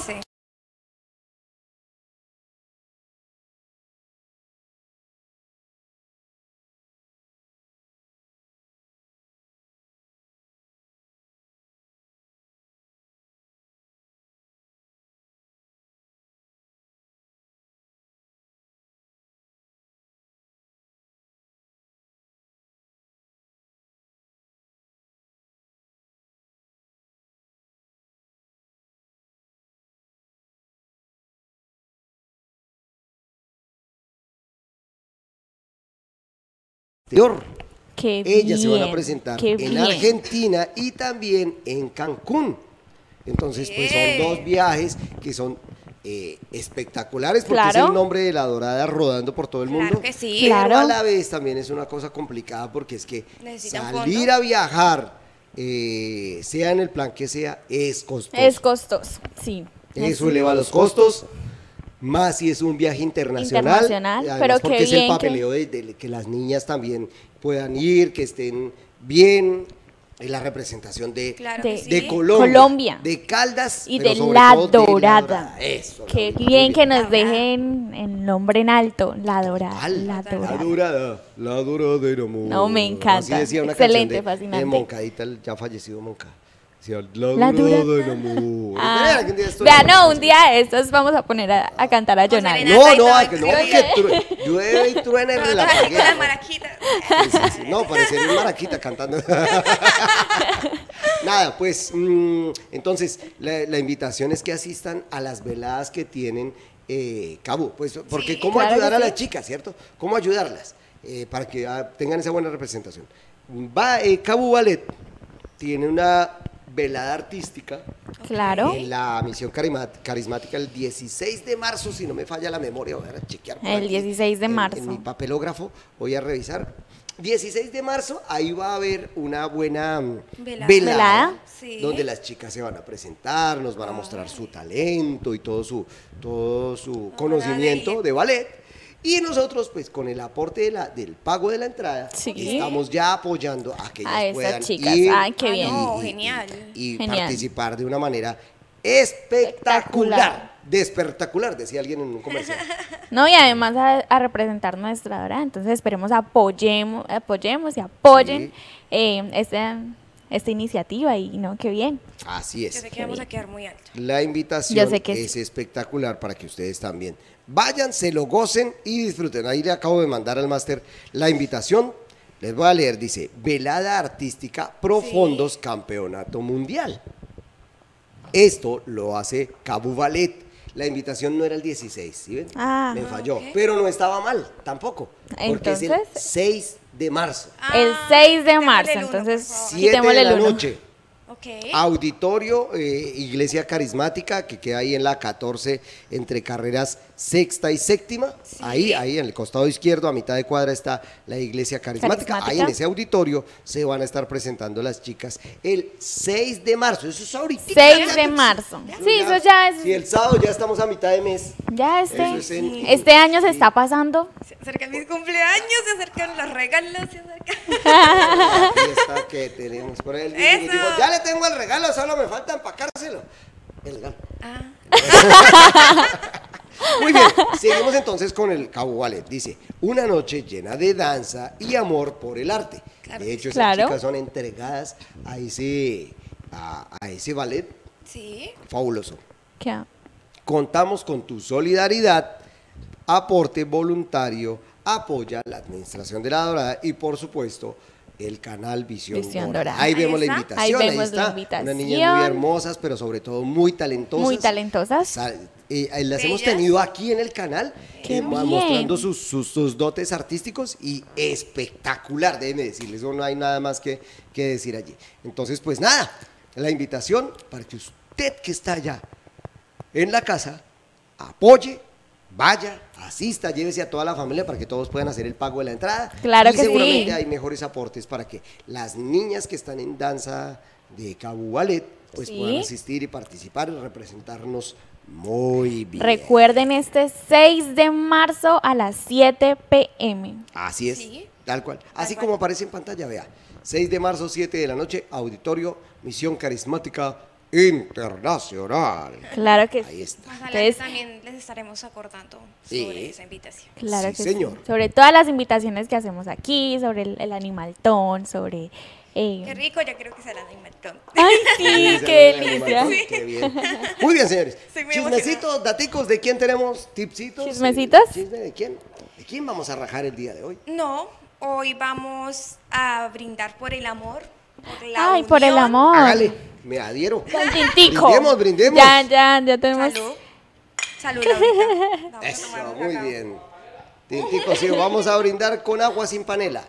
Ellas se van a presentar en Argentina y también en Cancún. Entonces, pues son 2 viajes que son espectaculares porque es el nombre de La Dorada rodando por todo el mundo. Que sí. Pero a la vez también es una cosa complicada porque es que salir a viajar, sea en el plan que sea, es costoso. Es costoso, sí. Eso eleva los costos. Más si es un viaje internacional, pero porque es el papeleo de que las niñas también puedan ir, que estén bien, es la representación de Colombia, de Caldas y de La Dorada. Eso, qué bien que nos dejen el nombre en alto, La Dorada. La Dorada del amor. No, me encanta. Así decía una excelente, canción fascinante. de Moncadita, el ya fallecido Monca. Sí, la dura del amor. Vea, no, un día de estos vamos a poner a cantar a Jonás. No, porque llueve y truena y relampaguea. Con las maraquitas. Sí. No, parecería un maraquita cantando. Nada, pues, entonces, la invitación es que asistan a las veladas que tienen Cabo, pues, porque Sí, cómo claro ayudar que a sí. las chicas, ¿cierto? ¿Cómo ayudarlas? Para que tengan esa buena representación. Cabo Ballet tiene una velada artística Claro. en la misión carismática el 16 de marzo, si no me falla la memoria, voy a chequear por El aquí, 16 de marzo. en mi papelógrafo voy a revisar. 16 de marzo, ahí va a haber una buena Velada. Sí. donde las chicas se van a presentar, nos van a mostrar su talento y todo su conocimiento de ballet. Y nosotros, pues, con el aporte del pago de la entrada, Sí. estamos ya apoyando a que ellas A esas puedan chicas. ir Ay, qué bien. No, genial. y Genial. participar de una manera espectacular. Espectacular, decía alguien en un comercial. No, y además a representar nuestra hora. Entonces esperemos apoyemos y apoyen esta iniciativa y no, qué bien. Así Yo es. sé que vamos a quedar muy alto. La invitación Yo sé que es sí. espectacular para que ustedes también vayan, se lo gocen y disfruten. Ahí le acabo de mandar al máster la invitación. Les voy a leer, dice, velada artística pro Sí. fondos campeonato mundial. Esto lo hace Cabo Ballet. La invitación no era el 16, ¿sí ven? Ah. Me falló, Ok. pero no estaba mal tampoco, porque es el Entonces- 6 de marzo, El 6 de quitémosle marzo, el uno, entonces por favor. 7 de quitémosle la el uno. noche. Ok. Auditorio, Iglesia Carismática, que queda ahí en la 14, entre carreras sexta y séptima. Sí. Ahí en el costado izquierdo, a mitad de cuadra, está la Iglesia Carismática. Ahí en ese auditorio se van a estar presentando las chicas el 6 de marzo. Eso es ahorita. 6 de marzo. Sí, eso ya es. Si el sábado ya estamos a mitad de mes. Ya Eso es en- este año se está pasando. Se acercan mis cumpleaños, se acercan los regalos, se acercan. La fiesta que tenemos por ahí. Eso. Digo, ya le tengo el regalo, solo me falta empacárselo. El regalo. Ah, Muy bien, seguimos entonces con el Cabo Ballet. Dice, una noche llena de danza y amor por el arte. Claro De que hecho, sí. esas Claro. chicas son entregadas a ese ballet sí. fabuloso. ¿Qué? Contamos con tu solidaridad, aporte voluntario, apoya la administración de La Dorada y, por supuesto, el canal Visión Dorada. Ahí Ahí vemos la está. invitación. Ahí vemos está. la invitación. Unas niñas muy hermosas, pero sobre todo muy talentosas. Muy talentosas. Las hemos Bellas. tenido aquí en el canal, ¡Qué bien! mostrando sus dotes artísticos y espectacular, déjenme decirles, eso no hay nada más que decir allí. Entonces, pues nada, la invitación para que usted que está allá en la casa, apoye, vaya, asista, llévese a toda la familia para que todos puedan hacer el pago de la entrada. Claro y que sí. seguramente hay mejores aportes para que las niñas que están en danza de Cabo Ballet pues Sí. puedan asistir y participar y representarnos muy bien. Recuerden este 6 de marzo a las 7 p.m. Así es, Sí. tal cual. Así cual. como aparece en pantalla, vea. 6 de marzo, 7 de la noche, auditorio, Misión Carismática Internacional. Claro que Ahí sí. está. Más adelante Entonces, también les estaremos acordando Sí. sobre esa invitación. claro Sí, que señor. sí. Sobre todas las invitaciones que hacemos aquí, sobre el animaltón, sobre... Qué rico, ya creo que será de Inmertón. Ay, sí, qué delicia. Qué bien. Muy bien, señores. Estoy muy Chismecitos, daticos, ¿de quién tenemos? Tipsitos. ¿Chismecitos? ¿Chisme de quién? ¿De quién vamos a rajar el día de hoy? No, hoy vamos a brindar por el amor, por la Ay, por el unión. amor. Hágale, me adhiero. Con tintico. Brindemos. Ya tenemos... Salud. Salud, Laurita. Vamos a Eso, tomar un muy cacao. bien. Tintico, sí, vamos a brindar con agua sin panela.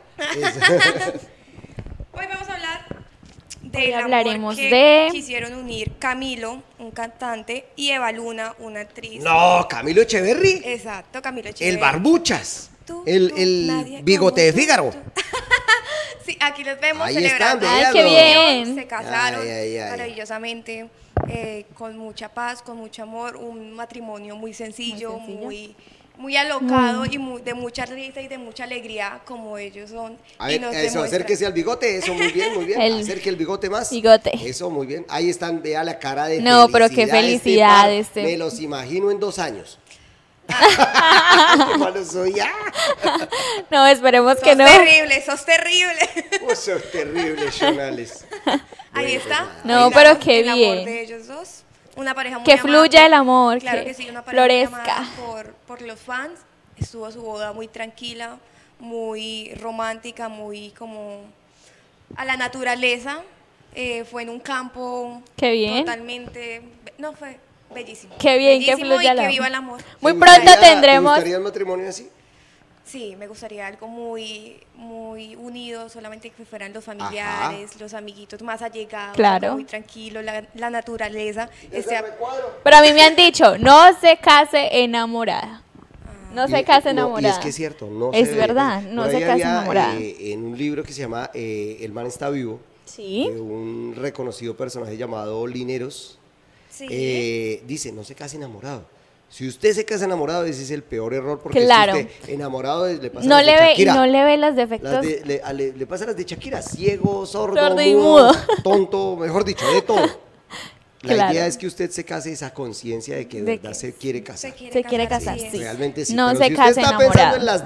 Hoy vamos a hablar Hoy del amor hablaremos que de- quisieron unir Camilo, un cantante, y Eva Luna, una actriz. No, Camilo Echeverry. Exacto, Camilo Echeverri. El Barbuchas. Tú, El nadie bigote de como tú, Fígaro. tú. Sí, aquí los vemos Ahí celebrando. están, Ay, qué véanlo. bien. Se casaron Ay, ay, ay. maravillosamente, con mucha paz, con mucho amor, un matrimonio muy sencillo, muy alocado y de mucha risa y de mucha alegría como ellos son. A y ver, nos eso, demuestran. acérquese al bigote, eso, muy bien, muy bien. El Acerque el bigote más. bigote. Eso, muy bien. Ahí están, vea la cara de No, pero qué felicidad felicidad par. este. Me los imagino en 2 años. Qué malo soy, ya. No, esperemos que Sos no. terrible, sos terrible. Vos sos terrible, Jonales. Ahí está. No, Ahí pero está, qué el bien. amor de ellos dos. Una pareja muy Que amada fluya el amor, claro que que sí, una pareja muy florezca. amada por los fans. Estuvo su boda muy tranquila, muy romántica, muy como a la naturaleza. Fue en un campo Qué bien. totalmente, no, fue bellísimo. Qué bien, que Bellísimo, fluya y que el viva amor. el amor. Muy ¿Te pronto gustaría- tendremos. ¿Te gustaría el matrimonio así? Sí, me gustaría algo muy, muy unido, solamente que fueran los familiares, los amiguitos más allegados, Claro. algo muy tranquilo, la naturaleza. Pero a mí me han dicho, no se case enamorada. No se case No, enamorada. y es que es cierto, no Es se verdad, debe. no Por se ahí case había, enamorada. En un libro que se llama El man está vivo, Sí. de un reconocido personaje llamado Lineros, Sí. dice, no se case enamorado. Si usted se casa enamorado, ese es el peor error, porque Claro. es que usted enamorado le pasa No las de le ve y Shakira. no le ve los defectos. Le pasa las de Shakira, ciego, sordo, Sordo y mudo. tonto, mejor dicho, de todo. La Claro. idea es que usted se case esa conciencia de que de De verdad que se quiere casar. Se quiere casar, sí. Realmente sí. No pero se si case usted está enamorado. pensando en las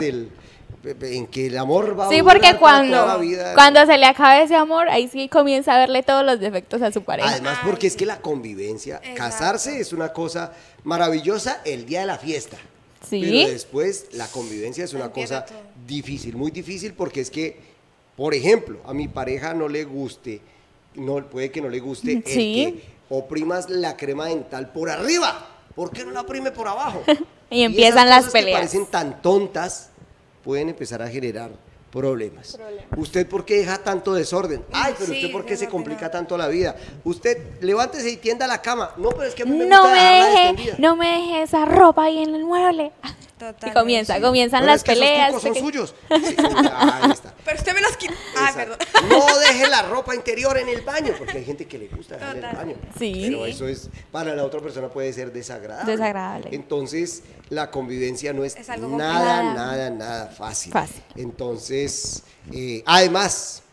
en que el amor va a Sí, durar porque para toda la vida. cuando se le acabe ese amor, ahí sí comienza a verle todos los defectos a su pareja. Además, porque es que la convivencia, casarse es una cosa maravillosa el día de la fiesta. Sí. Pero después la convivencia es una cosa difícil, muy difícil, porque es que, por ejemplo, a mi pareja no le guste, puede que no le guste el que oprimas la crema dental por arriba. ¿Por qué no la oprime por abajo? Y empiezan las cosas peleas. Que parecen tan tontas, pueden empezar a generar problemas. ¿Usted por qué deja tanto desorden? Ay, pero ¿usted por qué se complica tanto la vida? Usted levántese y tienda la cama. No, pero es que a mí me No gusta me dejarla deje, extendida. no me deje esa ropa ahí en el mueble. Y comienzan Pero las es que peleas. esos tucos son suyos. Sí, ahí está. Pero usted me los quita. Ah, perdón. No deje la ropa interior en el baño, porque hay gente que le gusta dejar en el baño. Sí. Pero eso es, para la otra persona puede ser desagradable. Desagradable. Entonces, la convivencia no es algo nada fácil. Fácil. Entonces, además,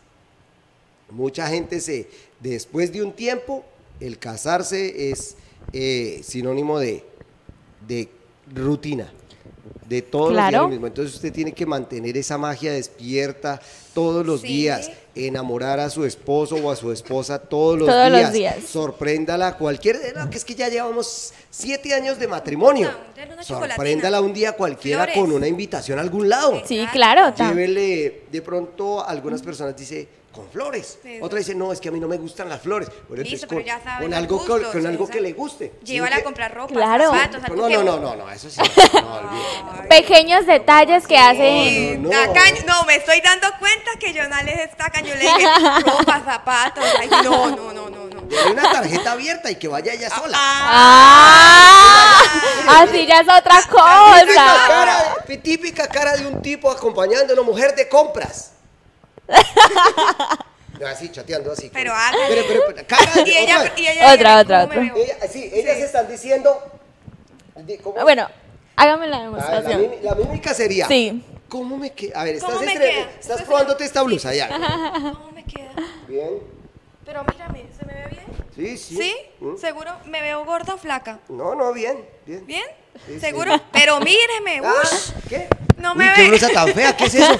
mucha gente después de un tiempo, el casarse es sinónimo de rutina. De todos los días lo mismo. Entonces usted tiene que mantener esa magia despierta todos los días, enamorar a su esposo o a su esposa todos los días. Sorpréndala que es que ya llevamos 7 años de matrimonio. Sorpréndala un día cualquiera con una invitación a algún lado. Sí, claro. Llévele, de pronto algunas personas dicen, con flores. Otra dice, no, es que a mí no me gustan las flores. Bueno, Listo, entonces, pero ya saben con los algo, gustos, con algo que le guste. Llévala a comprar ropa, Claro. zapatos, algo que... No, eso sí. No, olvídate. Pequeños detalles que hacen. No, me estoy dando cuenta que Jonales es tacaño. Yo le dije, ropa, zapatos. Ay, no. Dele una tarjeta abierta y que vaya ella sola. Así ya es otra cosa. Típica cara de un tipo acompañando a una mujer de compras. Así, chateando así. Pero hágale. Pero cara de, Y ella, Otra. Ellas están diciendo. ¿cómo? Bueno, hágame la demostración. La mímica sería. Sí. ¿Cómo me queda? A ver, ¿Cómo me queda? estás probándote esta blusa ya. ¿Cómo me queda? Bien. Pero mírame, ¿se me ve bien? Sí. ¿Sí? ¿Seguro? ¿Me veo gorda o flaca? No, bien. ¿Bien? Sí, ¿Seguro? sí. Pero míreme, ush. ¿Qué? No Uy, me qué ve. blusa tan fea, ¿qué es eso?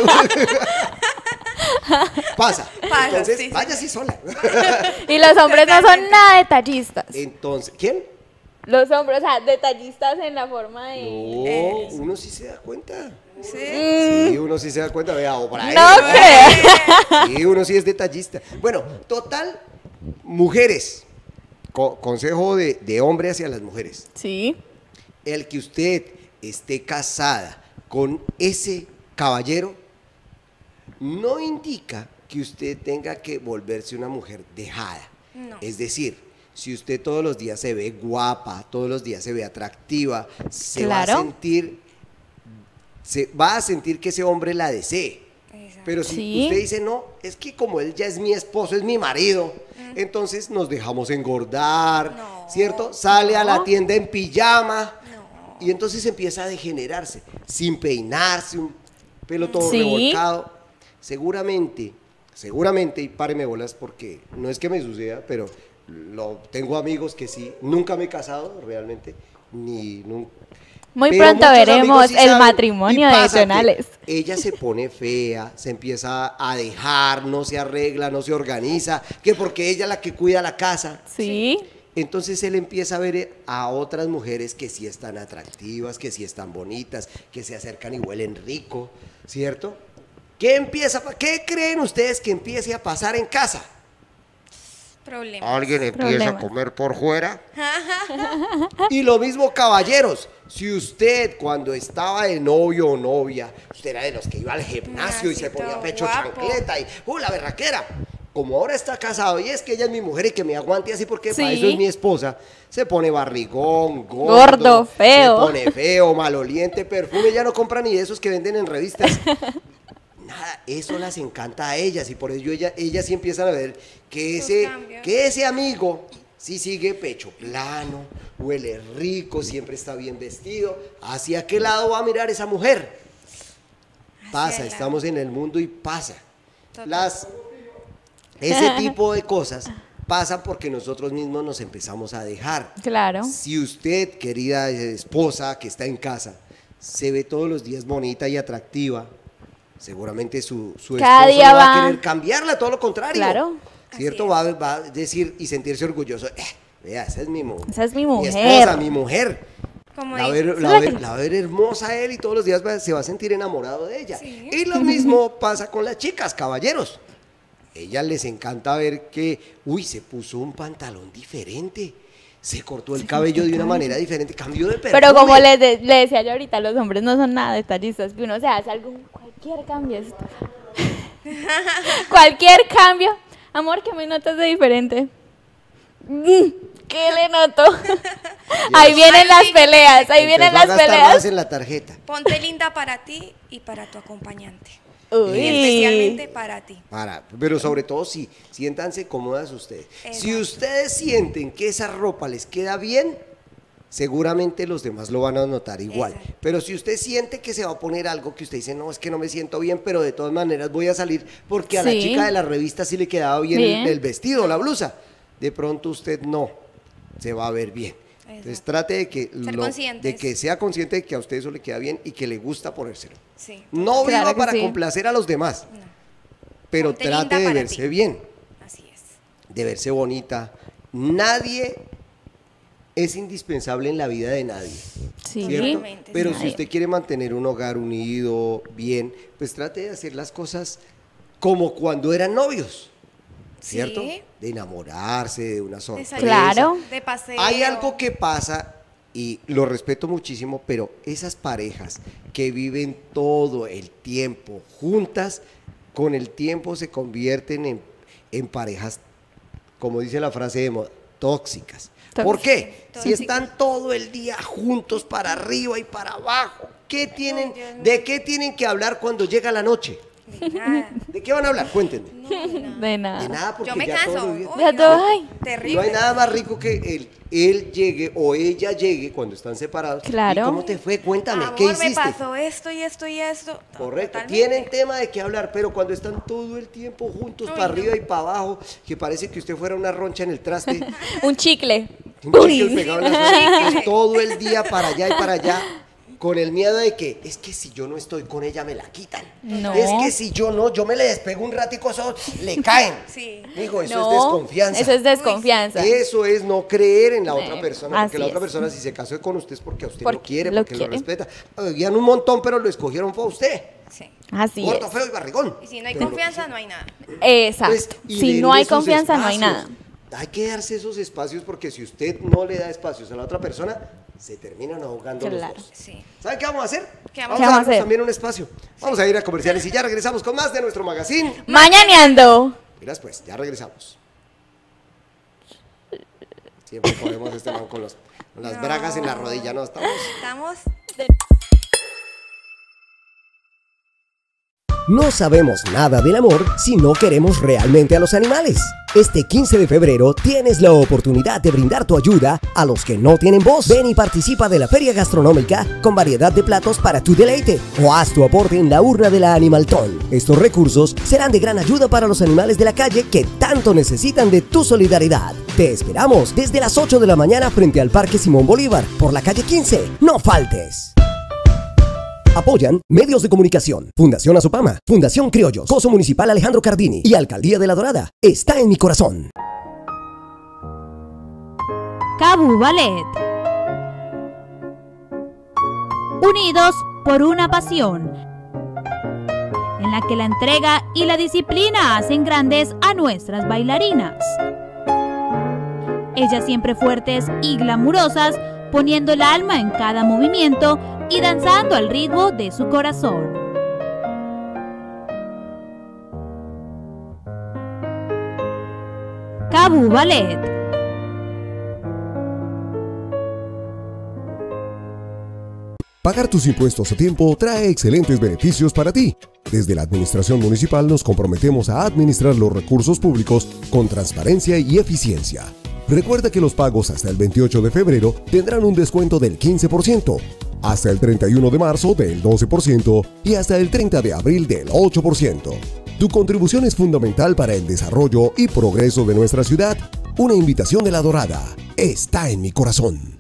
Pasa. Entonces, sí. vaya así sola. Y los hombres no son nada detallistas. Entonces, ¿quién? Los hombres, o sea, detallistas en la forma de. No, uno sí se da cuenta. Sí. Sí, uno sí se da cuenta, vea, por ahí. No creo. Sí, uno sí es detallista. Bueno, total, mujeres, consejo de hombre hacia las mujeres. Sí. El que usted esté casada con ese caballero no indica que usted tenga que volverse una mujer dejada. No. Es decir, si usted todos los días se ve guapa, todos los días se ve atractiva, se va a sentir que ese hombre la desee. Exacto. Pero si usted dice, no, es que como él ya es mi esposo, es mi marido, entonces nos dejamos engordar, ¿cierto? Sale a la tienda en pijama y entonces empieza a degenerarse, sin peinarse, un pelo todo revolcado. Seguramente, y páreme bolas porque no es que me suceda, pero tengo amigos que sí, nunca me he casado realmente, Muy Pero pronto muchos veremos amigos sí el saben, matrimonio y de pasa que Jonales. ella se pone fea, se empieza a dejar, no se arregla, no se organiza, que porque ella es la que cuida la casa. Sí. Entonces él empieza a ver a otras mujeres que sí están atractivas, que sí están bonitas, que se acercan y huelen rico, ¿cierto? ¿Qué creen ustedes que empiece a pasar en casa? Problemas. Alguien empieza Problemas. a comer por fuera. Y lo mismo, caballeros. Si usted cuando estaba de novio o novia, usted era de los que iba al gimnasio y se ponía Nacito, pecho guapo. chancleta y la berraquera. Como ahora está casado y es que ella es mi mujer y que me aguante así porque Sí. para eso es mi esposa, se pone barrigón, Gordo, feo. se pone feo, maloliente, perfume, ya no compra ni de esos que venden en revistas. Nada, eso las encanta a ellas y por ello ellas sí empiezan a ver que Sus ese, cambios. que ese amigo sí sigue pecho plano, huele rico, siempre está bien vestido. ¿Hacia qué lado va a mirar esa mujer? Pasa, el lado. estamos en el mundo y pasa. Total. Ese tipo de cosas pasan porque nosotros mismos nos empezamos a dejar. Claro. Si usted, querida esposa que está en casa, se ve todos los días bonita y atractiva, seguramente su Cada esposo día no va va- a querer cambiarla, todo lo contrario. Claro. ¿Cierto? Así Va a decir y sentirse orgulloso. Vea, esa es mi mujer. Esa es mi Mi mujer. esposa, mi mujer. Como La va a dice, ver, la va a ver- la va a ver hermosa a él y todos los días se va a sentir enamorado de ella. Sí. Y lo mismo pasa con las chicas, caballeros. Ellas les encanta ver que, se puso un pantalón diferente, se cortó el cabello de una manera diferente, cambió de perfume. Pero como le decía yo ahorita, los hombres no son nada detallistas, que uno se hace cualquier cambio. Cualquier cambio. Amor, ¿qué me notas de diferente? ¿Qué le noto? Ahí vienen las peleas, ahí vienen Empezó a las gastar peleas. más en la tarjeta. ponte linda para ti y para tu acompañante. Uy. Especialmente para ti. Pero sobre todo siéntanse cómodas ustedes. Si Exacto. ustedes sienten que esa ropa les queda bien, seguramente los demás lo van a notar igual. Exacto. Pero si usted siente que se va a poner algo que usted dice, no, es que no me siento bien, pero de todas maneras voy a salir porque a la Sí. chica de la revista sí le quedaba bien, Bien. el vestido o la blusa. De pronto usted no se va a ver bien. Entonces Exacto. trate de que, Ser conscientes. de que sea consciente de que a usted eso le queda bien y que le gusta ponérselo. Sí. No Claro viva que para sí. complacer a los demás, No. pero Ponte trate linda de para verse ti. bien, Así es. de verse bonita. Nadie es indispensable en la vida de nadie, Sí. ¿cierto? Totalmente, Pero sí. si usted quiere mantener un hogar unido, bien, pues trate de hacer las cosas como cuando eran novios, ¿cierto? Sí. De enamorarse, de una De sorpresa. salir Claro. De paseo. Hay algo que pasa, y lo respeto muchísimo, pero esas parejas que viven todo el tiempo juntas, con el tiempo se convierten en parejas, como dice la frase de moda, tóxicas. ¿Por qué? Si Tóxicas. están todo el día juntos para arriba y para abajo, Dios mío. ¿de qué tienen que hablar cuando llega la noche? De nada. ¿De qué van a hablar? Cuéntenme. No, de nada. De nada. De nada, porque Yo me ya canso. todo lo viven. Uy, Ya no. todo, ay. Terrible. No hay nada más rico que él llegue o ella llegue cuando están separados. Claro. ¿Y cómo te fue? Cuéntame, Amor, ¿qué me hiciste? pasó esto y esto y esto. Correcto. Totalmente. Tienen tema de qué hablar, pero cuando están todo el tiempo juntos, Uy, para no. arriba y para abajo, que parece que usted fuera una roncha en el traste, Un chicle. un chicle pegado en las Chicle. uñas, todo el día para allá y para allá, con el miedo de que es que si yo no estoy con ella me la quitan. No. Es que si yo no, yo me le despego un ratico, eso le caen. Sí. Dijo, eso No, es desconfianza. Eso es desconfianza. Eso es no creer en la otra persona, porque así la otra es. persona si se casó con usted es porque a usted Porque lo quiere, lo porque quiere. lo respeta. Habían un montón, pero lo escogieron fue a usted. Sí. Así Gordo, es. feo y barrigón. Y si no hay Pero lo confianza, no hay nada. Exacto. pues, y Si denle no hay sus confianza, no hay espacios. nada. Hay que darse esos espacios porque si usted no le da espacios a la otra persona, se terminan ahogando Claro. los dos. Sí. ¿Saben qué vamos a hacer? ¿Qué Vamos vamos a a darnos hacer? también un espacio. Vamos a ir a comerciales y ya regresamos con más de nuestro magazine. Mañaneando. Mira, pues, ya regresamos. Siempre podemos este man con las bragas en la rodilla, ¿no? Estamos... Estamos. No sabemos nada del amor si no queremos realmente a los animales. Este 15 de febrero tienes la oportunidad de brindar tu ayuda a los que no tienen voz. Ven y participa de la feria gastronómica con variedad de platos para tu deleite o haz tu aporte en la urna de la Animaltón. Estos recursos serán de gran ayuda para los animales de la calle que tanto necesitan de tu solidaridad. Te esperamos desde las 8 de la mañana frente al Parque Simón Bolívar por la calle 15. ¡No faltes! Apoyan medios de comunicación, Fundación Azopama, Fundación Criollos, Coso Municipal Alejandro Cardini y Alcaldía de La Dorada. Está en mi corazón. Cabu Ballet. Unidos por una pasión, en la que la entrega y la disciplina hacen grandes a nuestras bailarinas. Ellas siempre fuertes y glamurosas, poniendo el alma en cada movimiento y danzando al ritmo de su corazón. Cabu Ballet. Pagar tus impuestos a tiempo trae excelentes beneficios para ti. Desde la Administración Municipal nos comprometemos a administrar los recursos públicos con transparencia y eficiencia. Recuerda que los pagos hasta el 28 de febrero tendrán un descuento del 15%, hasta el 31 de marzo del 12% y hasta el 30 de abril del 8%. Tu contribución es fundamental para el desarrollo y progreso de nuestra ciudad. Una invitación de La Dorada. Está en mi corazón.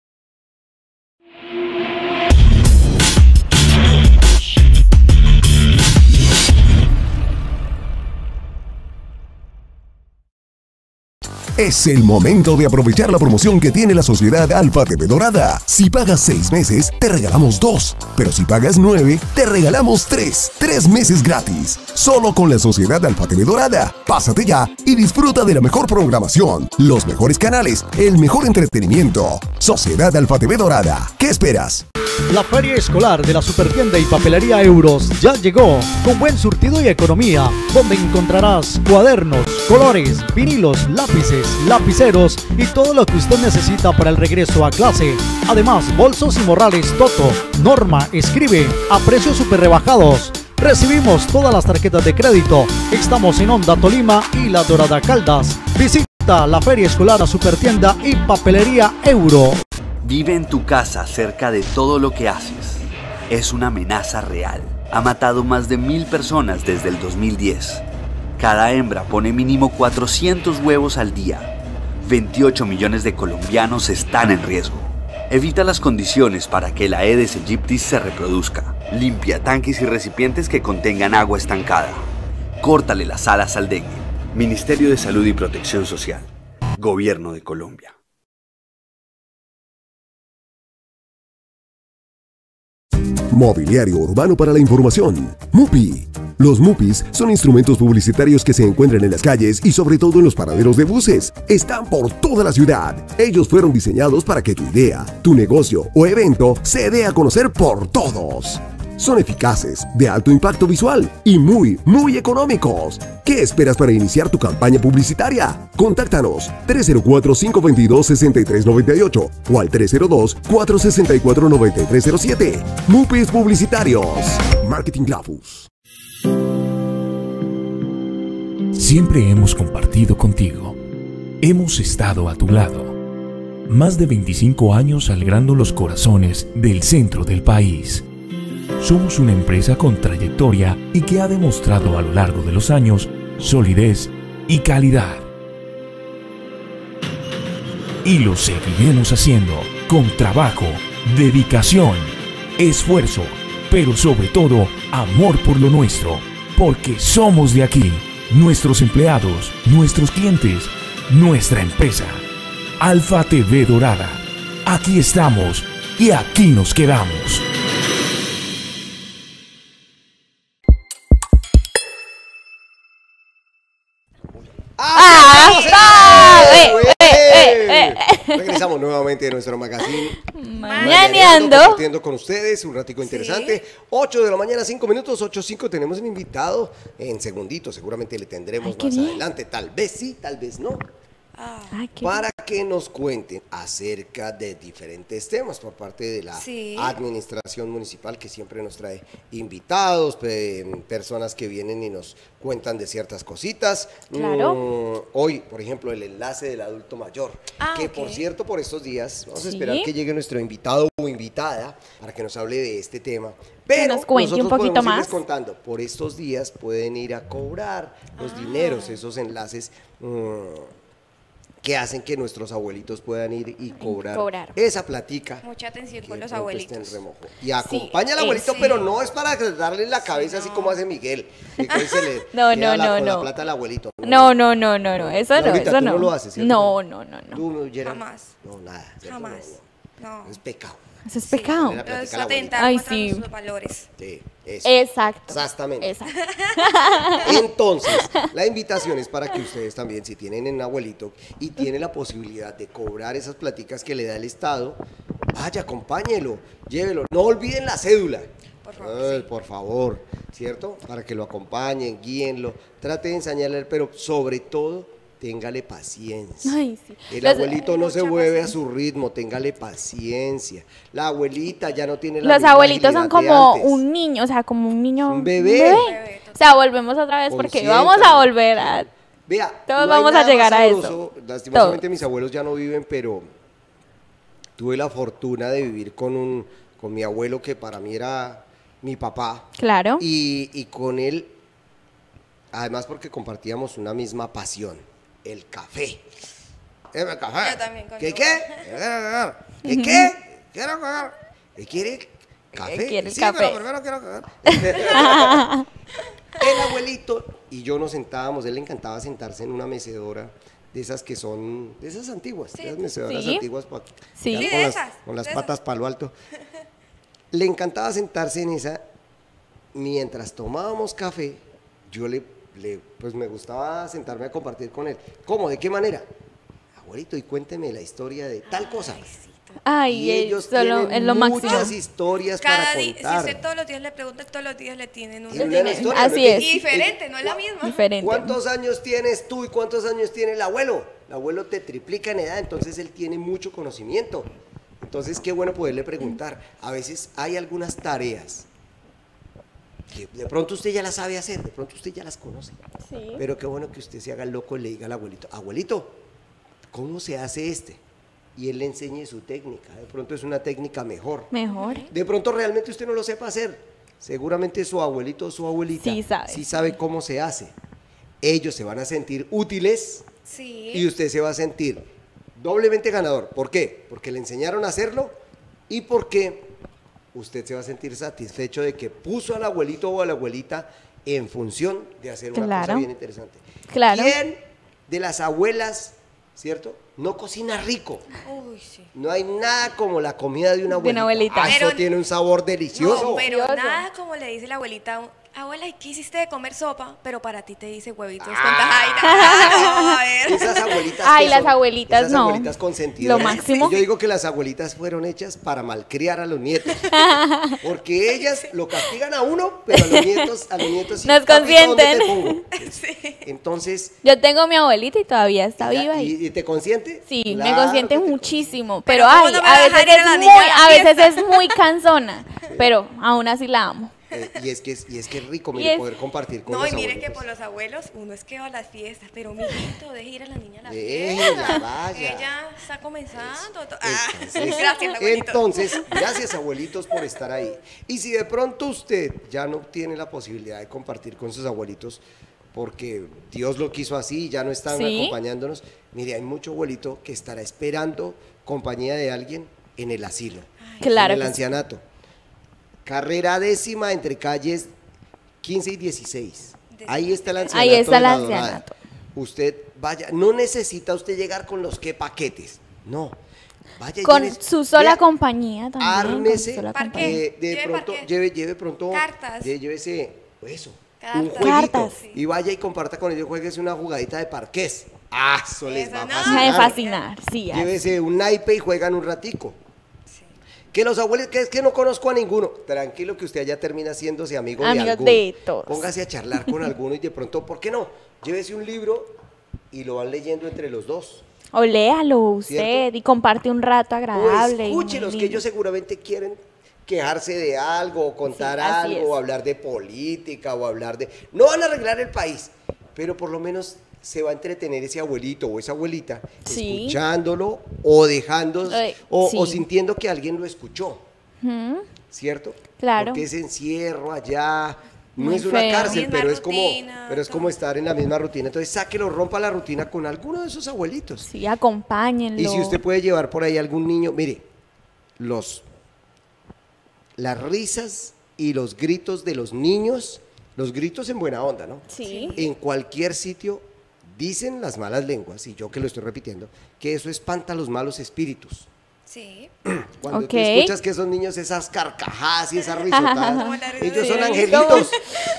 Es el momento de aprovechar la promoción que tiene la Sociedad Alfa TV Dorada. Si pagas 6 meses, te regalamos 2. Pero si pagas 9, te regalamos 3. 3 meses gratis. Solo con la Sociedad Alfa TV Dorada. Pásate ya y disfruta de la mejor programación, los mejores canales, el mejor entretenimiento. Sociedad Alfa TV Dorada. ¿Qué esperas? La feria escolar de la Supertienda y Papelería Euros ya llegó, con buen surtido y economía, donde encontrarás cuadernos, colores, vinilos, lápices, lapiceros y todo lo que usted necesita para el regreso a clase. Además, bolsos y morrales Toto, Norma, Escribe, a precios super rebajados. Recibimos todas las tarjetas de crédito. Estamos en Honda Tolima y La Dorada Caldas. Visita la feria escolar a Supertienda y Papelería Euro. Vive en tu casa cerca de todo lo que haces. Es una amenaza real. Ha matado más de 1000 personas desde el 2010. Cada hembra pone mínimo 400 huevos al día. 28 millones de colombianos están en riesgo. Evita las condiciones para que la Aedes aegypti se reproduzca. Limpia tanques y recipientes que contengan agua estancada. Córtale las alas al dengue. Ministerio de Salud y Protección Social. Gobierno de Colombia. Mobiliario urbano para la información. MUPI. Los MUPIs son instrumentos publicitarios que se encuentran en las calles y sobre todo en los paraderos de buses. Están por toda la ciudad. Ellos fueron diseñados para que tu idea, tu negocio o evento se dé a conocer por todos. Son eficaces, de alto impacto visual y muy económicos. ¿Qué esperas para iniciar tu campaña publicitaria? Contáctanos 304-522-6398 o al 302-464-9307. MUPIs Publicitarios. Marketing Grafus. Siempre hemos compartido contigo. Hemos estado a tu lado. Más de 25 años alegrando los corazones del centro del país. Somos una empresa con trayectoria y que ha demostrado a lo largo de los años solidez y calidad. Y lo seguiremos haciendo con trabajo, dedicación, esfuerzo, pero sobre todo amor por lo nuestro, porque somos de aquí, nuestros empleados, nuestros clientes, nuestra empresa. Alfa TV Dorada. Aquí estamos y aquí nos quedamos. Regresamos nuevamente de nuestro magazine Mañaneando, compartiendo con ustedes un ratico interesante. 8 de la mañana, 5 minutos, 8:05. Tenemos un invitado en segunditos. Seguramente le tendremos más adelante. Tal vez sí, tal vez no. Para que nos cuenten acerca de diferentes temas por parte de la administración municipal, que siempre nos trae invitados, personas que vienen y nos cuentan de ciertas cositas. Claro. Hoy, por ejemplo, el enlace del adulto mayor, que por cierto, por estos días, vamos a esperar que llegue nuestro invitado o invitada para que nos hable de este tema. Pero que nos cuente un poquito más. Contando, por estos días pueden ir a cobrar los dineros, esos enlaces que hacen que nuestros abuelitos puedan ir y cobrar esa platica. Mucha atención con los abuelitos. Y acompaña al abuelito, pero no es para darle en la cabeza así como hace Miguel. No. La plata al abuelito. No, eso Laurita, no. ¿tú no lo haces, cierto? No. ¿Tú, Jamás. No, nada. Jamás. No. Es pecado. Eso es pecado. Es atentar contra nuestros valores. Sí, eso. Exacto. Exactamente. Exacto. Entonces, la invitación es para que ustedes también, si tienen un abuelito y tienen la posibilidad de cobrar esas platicas que le da el Estado, vaya, acompáñelo, llévelo. No olviden la cédula. Por favor, ¿cierto? Para que lo acompañen, guíenlo, trate de enseñarle, pero sobre todo, téngale paciencia. Ay, sí. El abuelito no se mueve a su ritmo, téngale paciencia. La abuelita ya no tiene la Los abuelitos son como un niño, o sea, como un niño. Un bebé. O sea, volvemos otra vez porque vamos a volver a... Vea, todos vamos a llegar a eso. Lastimosamente mis abuelos ya no viven, pero tuve la fortuna de vivir con mi abuelo, que para mí era mi papá. Claro. Y con él, además porque compartíamos una misma pasión. El café. El café. Yo también con ¿Qué? Quiero comer. ¿Qué quiere? ¿Café? ¿Quiere sí, café? pero primero quiero comer. El abuelito y yo nos sentábamos, él le encantaba sentarse en una mecedora de esas que son, de esas antiguas, de esas mecedoras antiguas con las patas para lo alto. Le encantaba sentarse en esa. Mientras tomábamos café, yo pues me gustaba sentarme a compartir con él. ¿Cómo? ¿De qué manera? Abuelito, y cuénteme la historia de tal cosa. Ay, y ellos solo tienen es lo muchas máximo. historias para contar. Si usted todos los días le pregunta, todos los días le tienen una historia. Así es. Y diferente, no es la misma. Diferente. ¿Cuántos años tienes tú y cuántos años tiene el abuelo? El abuelo te triplica en edad, entonces él tiene mucho conocimiento. Entonces, qué bueno poderle preguntar. A veces hay algunas tareas que de pronto usted ya las sabe hacer, de pronto usted ya las conoce. Sí. Pero qué bueno que usted se haga el loco y le diga al abuelito, abuelito, ¿cómo se hace este? Y él le enseñe su técnica. De pronto es una técnica mejor. De pronto realmente usted no lo sepa hacer. Seguramente su abuelito o su abuelita sí sabe cómo se hace. Ellos se van a sentir útiles y usted se va a sentir doblemente ganador. ¿Por qué? Porque le enseñaron a hacerlo y porque usted se va a sentir satisfecho de que puso al abuelito o a la abuelita en función de hacer una cosa bien interesante. Claro. ¿Quién de las abuelas, cierto, no cocina rico? Uy, sí. No hay nada como la comida de una abuelita. De una abuelita. Ah, eso tiene un sabor delicioso. No, pero nada como le dice la abuelita, abuela, ¿qué hiciste de comer sopa? Pero para ti te dice huevitos con tajadita. A ver. Esas abuelitas. Ay, las abuelitas esas no. Abuelitas consentidas. Lo máximo. Yo digo que las abuelitas fueron hechas para malcriar a los nietos. Porque ellas lo castigan a uno, pero a los nietos sí. Nos consienten. Sí. Entonces. Yo tengo mi abuelita y todavía está viva. ¿Y te consiente? Sí, claro, me consiente muchísimo. Pero ay, a veces es muy cansona. Pero aún así la amo. Y es que es rico, mire, poder compartir con los abuelos. No, y mire que por los abuelos uno es que va a las fiestas, pero mijito, deje ir a la niña a la fiesta. Vaya. Ella está comenzando. Gracias, abuelito. Entonces, gracias, abuelitos, por estar ahí. Y si de pronto usted ya no tiene la posibilidad de compartir con sus abuelitos, porque Dios lo quiso así y ya no están acompañándonos, mire, hay mucho abuelito que estará esperando compañía de alguien en el asilo, en el ancianato. Carrera 10ª entre calles 15 y 16. Ahí está el ancianato. Ahí está el ancianato. Usted vaya, no necesita usted llegar con los paquetes, no. Vaya, con su sola compañía también. Ármese, de pronto, lleve pronto. Cartas. Llévese eso, un jueguito. Y vaya y comparta con ellos, jueguese una jugadita de parqués. Eso les va a fascinar. Me fascinar, sí. Llévese un naipe y juegan un ratico. Que los abuelos, que es que no conozco a ninguno. Tranquilo que usted ya termina haciéndose amigo de alguno. De todos. Póngase a charlar con alguno y de pronto, ¿por qué no? Llévese un libro y lo van leyendo entre los dos. O léalo usted, ¿cierto? y comparte un rato agradable. O escúchelos, y muy que ellos lindo. seguramente quieren quejarse de algo, o contar Sí, así algo, o es. hablar de política, o hablar de... No van a arreglar el país, pero por lo menos se va a entretener ese abuelito o esa abuelita Sí. escuchándolo o dejando, o sí. sintiendo que alguien lo escuchó, Ujú, ¿cierto? Claro. Porque ese encierro allá no Muy es una feo. cárcel, Misma pero rutina, es como estar en la misma rutina. Entonces sáquelo, rompa la rutina con alguno de esos abuelitos. Sí, acompáñenlo. Y si usted puede llevar por ahí algún niño, mire, las risas y los gritos de los niños, los gritos en buena onda, ¿no? Sí. En cualquier sitio dicen las malas lenguas, y yo que lo estoy repitiendo, que eso espanta a los malos espíritus. Sí. Cuando tú Ok. escuchas que esos niños, esas carcajadas y esas risotadas, Como la risa ellos de- son Sí. angelitos.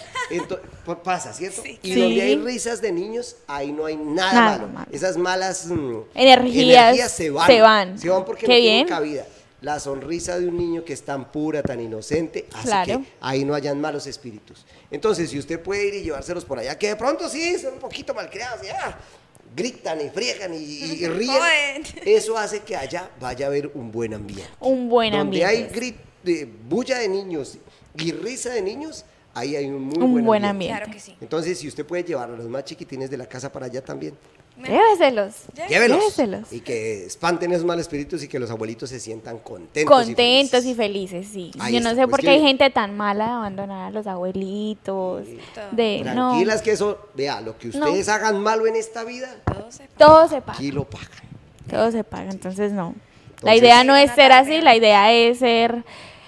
Pasa, ¿cierto? Sí. Y Sí. donde hay risas de niños, ahí no hay nada, Nada malo. malo. Esas malas Energías se van. se van. Se van porque Qué no tienen bien. cabida. La sonrisa de un niño que es tan pura, tan inocente, hace Claro. que ahí no hayan malos espíritus. Entonces, si usted puede ir y llevárselos por allá, que de pronto sí, son un poquito malcriados, ya, gritan y friegan y ríen, Joden. eso hace que allá vaya a haber un buen ambiente. Un buen Donde ambiente. hay bulla de niños y risa de niños, ahí hay un muy Un buen ambiente. ambiente. Claro que sí. Entonces, si usted puede llevar a los más chiquitines de la casa para allá también, Lléveselos. llévelos. Lléveselos. Y que espanten esos malos espíritus y que los abuelitos se sientan contentos. Contentos y felices, sí. Ahí Yo no está, sé pues por qué que- hay gente tan mala de abandonar a los abuelitos. De, no, Tranquilas que eso, vea, lo que ustedes hagan malo en esta vida, todo se paga. aquí lo pagan. Todo se paga, entonces no. La Entonces- idea no es ser así, la idea es ser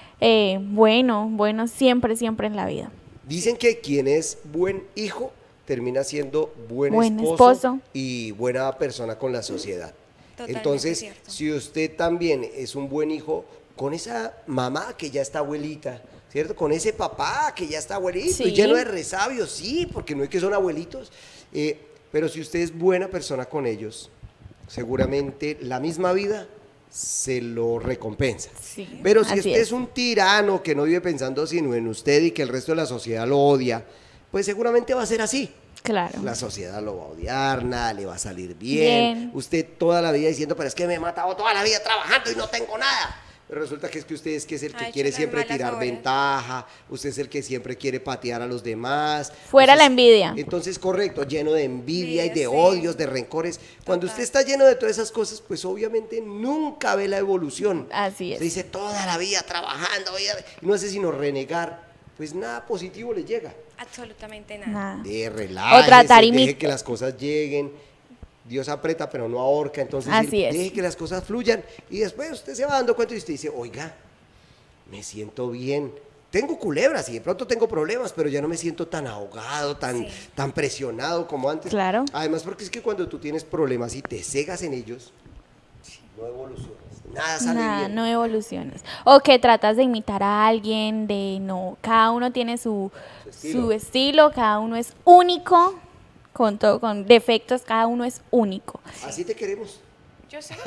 bueno siempre, siempre en la vida. Dicen que quien es buen hijo termina siendo buen esposo esposo. y buena persona con la sociedad. Totalmente Entonces, cierto. si usted también es un buen hijo con esa mamá que ya está abuelita, ¿cierto? Con ese papá que ya está abuelito Sí. y lleno de resabios, sí, porque no es que son abuelitos, pero si usted es buena persona con ellos, seguramente la misma vida se lo recompensa. Sí, Pero si así usted es un tirano que no vive pensando sino en usted y que el resto de la sociedad lo odia, pues seguramente va a ser así. Claro. La sociedad lo va a odiar, nada le va a salir bien. Bien. Usted toda la vida diciendo, pero es que me he matado toda la vida trabajando y no tengo nada. Pero resulta que es que usted es el que Ha hecho quiere las siempre malas tirar obras. ventaja, usted es el que siempre quiere patear a los demás. Fuera la Entonces- envidia. Entonces, correcto, lleno de envidia y de Sí. odios, de rencores. Cuando usted está lleno de todas esas cosas, pues obviamente nunca ve la evolución. Así es. Usted dice toda la vida trabajando, y no hace sino renegar, pues nada positivo le llega. Absolutamente nada. Nada. De relájese, O tratar deje que las cosas lleguen. Dios aprieta pero no ahorca, entonces Así es. deje que las cosas fluyan y después usted se va dando cuenta y usted dice, oiga, me siento bien. Tengo culebras y de pronto tengo problemas, pero ya no me siento tan ahogado, tan presionado como antes. Claro. Además, porque es que cuando tú tienes problemas y te cegas en ellos, no evolucionas. Nada sale Nada, bien. no evoluciones. O que tratas de imitar a alguien, cada uno tiene su estilo, cada uno es único, con defectos, cada uno es único. Así te queremos. Yo sé.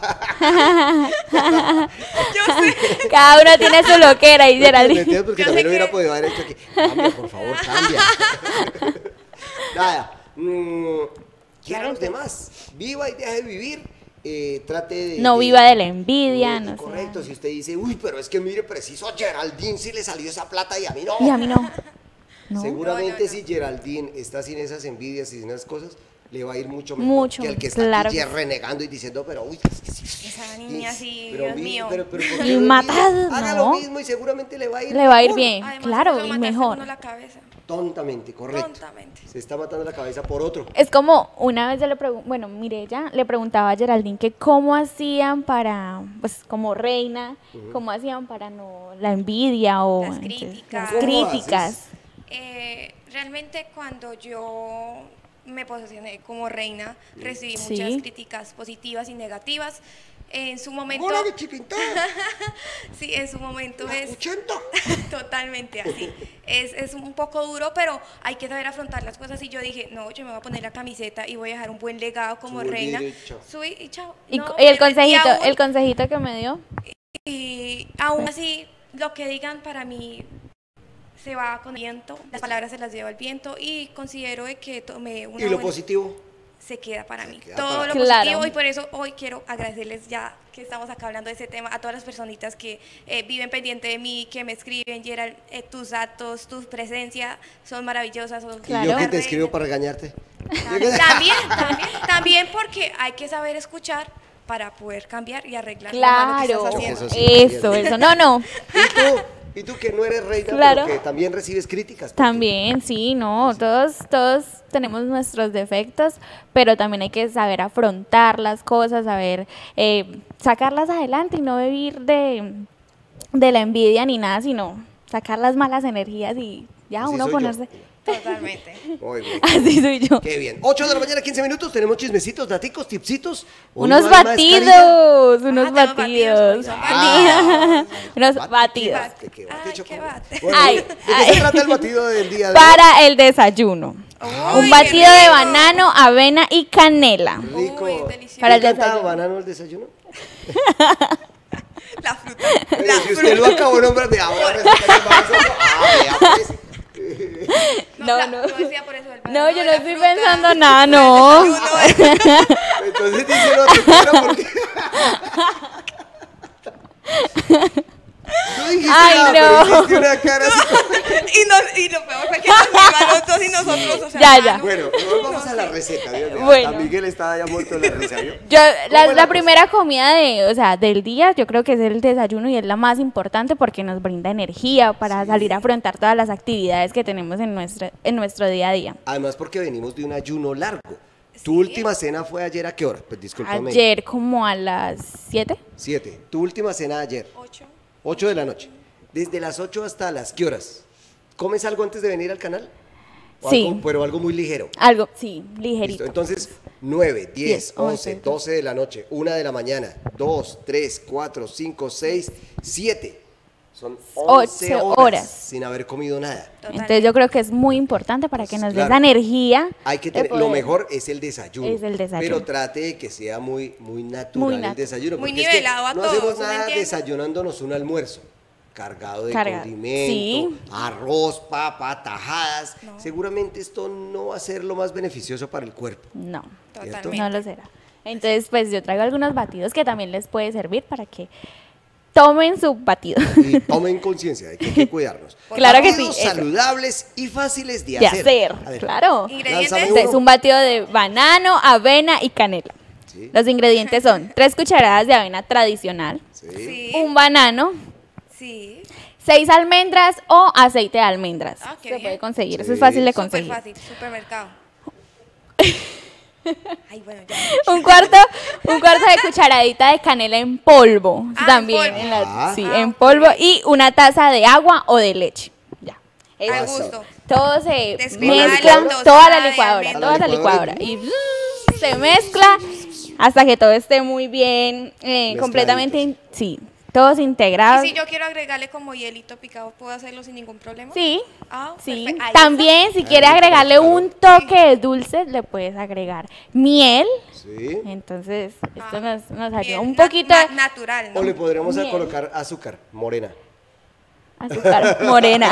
Cada uno tiene su loquera, y ¿Me Geraldine. entiendes? Porque Yo también sé lo hubiera que- podido haber hecho aquí. Cambia, por favor, cambia. Nada. Quiera a los demás. Viva y deje de vivir. Trate de... No viva de la envidia, no sé. Correcto, si usted dice, uy, pero es que mire, preciso a Geraldine si le salió esa plata y a mí no. Y a mí no. No. Seguramente No. si Geraldine está sin esas envidias y sin esas cosas, le va a ir mucho mejor Mucho, que el que está claro aquí que ya renegando y diciendo, pero uy, es que sí. Esa niña sí, Pero Dios mi- mío. pero ¿por qué Y no envidia? matado, Haga no. lo mismo y seguramente le va a ir Le va a ir mejor. bien, Además, claro, eso es y matarse mejor. uno la cabeza. Tontamente, correcto. Tontamente. Se está matando la cabeza por otro. Es como una vez yo le pregunté, bueno, Mireya le preguntaba a Geraldine que cómo hacían para, pues como reina, cómo hacían para no la envidia o Las entonces, críticas. las ¿Cómo críticas. Realmente cuando yo me posicioné como reina, recibí Sí. muchas críticas positivas y negativas. En su momento, ¡Hola, bichipinta! sí, en su momento ¡La es cuchenta! totalmente así. Es un poco duro, pero hay que saber afrontar las cosas. Y yo dije, no, yo me voy a poner la camiseta y voy a dejar un buen legado como Subir reina. y chao. Subí y chao. Y, No, y el y consejito, aún- el consejito que me dio. y aún así, lo que digan para mí se va con el viento, las palabras se las lleva el viento y considero de que tomé una ¿Y lo buena- positivo? se queda para mí. queda Todo para lo ti. positivo, Claro. y por eso hoy quiero agradecerles, ya que estamos acá hablando de ese tema, a todas las personitas que viven pendiente de mí, que me escriben: Gerald, tus datos, tu presencia son maravillosas. Son Y yo que te escribo para regañarte. También porque hay que saber escuchar para poder cambiar y arreglar lo malo que Claro, estás haciendo. eso, no. ¿Y tú que no eres reina, Claro. pero que también recibes críticas? También, sí, no, todos tenemos nuestros defectos, pero también hay que saber afrontar las cosas, saber sacarlas adelante y no vivir de la envidia ni nada, sino sacar las malas energías y ya Así uno soy ponerse... yo. Totalmente. Muy bien. Así soy yo. Qué bien. 8 de la mañana, 15 minutos. Tenemos chismecitos, daticos, tipsitos. Hoy Unos no hay batidos, unos tenemos batidos. Unos batidos. ¿Qué Ay, choco? qué bate. Bueno, Ay, ¿de qué se trata el batido del día de hoy? Para el desayuno. Uy, Un qué batido de rico. banano, avena y canela. Rico. Uy, delicioso. Para el ¿Te encanta desayuno. banano el desayuno? La fruta. Oye, La si usted fruta. lo acabó, no, hombre, ahora resulta que vamos a... vea, pues. No. decía por eso el No, banano, yo no la estoy fruta. pensando nada, no. Entonces díselo a tu cara porque... No dijiste Ay, nada, no. pero hiciste una cara así. Y lo peor fue que nos iban los dos y nosotros, o sea, Ya. mano. Bueno, nos vamos a la receta. Dios mío. Bueno. Hasta Miguel estaba ya muerto de la risa, ¿vio? Yo, ¿Cómo es la primera comida del día, yo creo que es el desayuno y es la más importante porque nos brinda energía para salir a afrontar todas las actividades que tenemos en nuestro día a día. Además porque venimos de un ayuno largo. ¿Tu última cena fue ayer a qué hora? Pues discúlpame. Ayer como a las 7. 7. ¿Tu última cena ayer? 8 de la noche. Desde las 8 hasta las ¿qué horas? ¿Comes algo antes de venir al canal? ¿O Sí. algo, pero algo muy ligero. Algo, sí, Listo. ligerito. Entonces, 9, 10, 10, 11, 11, 12 de la noche, 1 de la mañana, 2, 3, 4, 5, 6, 7. Son 11 horas sin haber comido nada. Entonces yo creo que es muy importante para que nos dé Claro. esa energía. Hay que de tener, lo poder- mejor es el desayuno. Es el desayuno. Pero trate de que sea muy natural Muy el nat- desayuno. muy porque es que nivelado a no todos, hacemos ¿sí me nada entiende? desayunándonos un almuerzo cargado de Cargado. condimento, Sí. arroz, papa, tajadas. Seguramente esto no va a ser lo más beneficioso para el cuerpo. No, ¿cierto? no lo será. Entonces, pues yo traigo algunos batidos que también les puede servir para que tomen su batido. Y tomen conciencia de que hay que cuidarnos. Claro que Batidos sí, eso. saludables y fáciles de De hacer. hacer, A ver, claro. Ingredientes. lánzame Este es uno. un batido de banano, avena y canela. Sí. Los ingredientes son 3 cucharadas de avena tradicional, Sí. Sí. un banano, Sí. 6 almendras o aceite de almendras. Ah, qué Se bien. puede conseguir, eso Sí. es fácil de Súper conseguir. fácil, supermercado. Ay, bueno, ya. Un cuarto de cucharadita de canela en polvo. Ah, en también. polvo. Sí, Ah, en polvo. Y una taza de agua o de leche. Ya. Al Eso. gusto. Todo se Despegar mezcla, la toda la tostada de licuadora, almendras. toda la licuadora. Y se mezcla hasta que todo esté muy bien, completamente, sí, todos integrados. Y si yo quiero agregarle como hielito picado, ¿puedo hacerlo sin ningún problema? Sí, Ah, sí. perfecto. Ahí También, si quieres agregarle un toque de dulce, le puedes agregar miel. Sí. Entonces, esto Ah, nos ayuda bien, un poquito de natural, ¿no? O le podremos Miel. colocar azúcar morena. azúcar morena.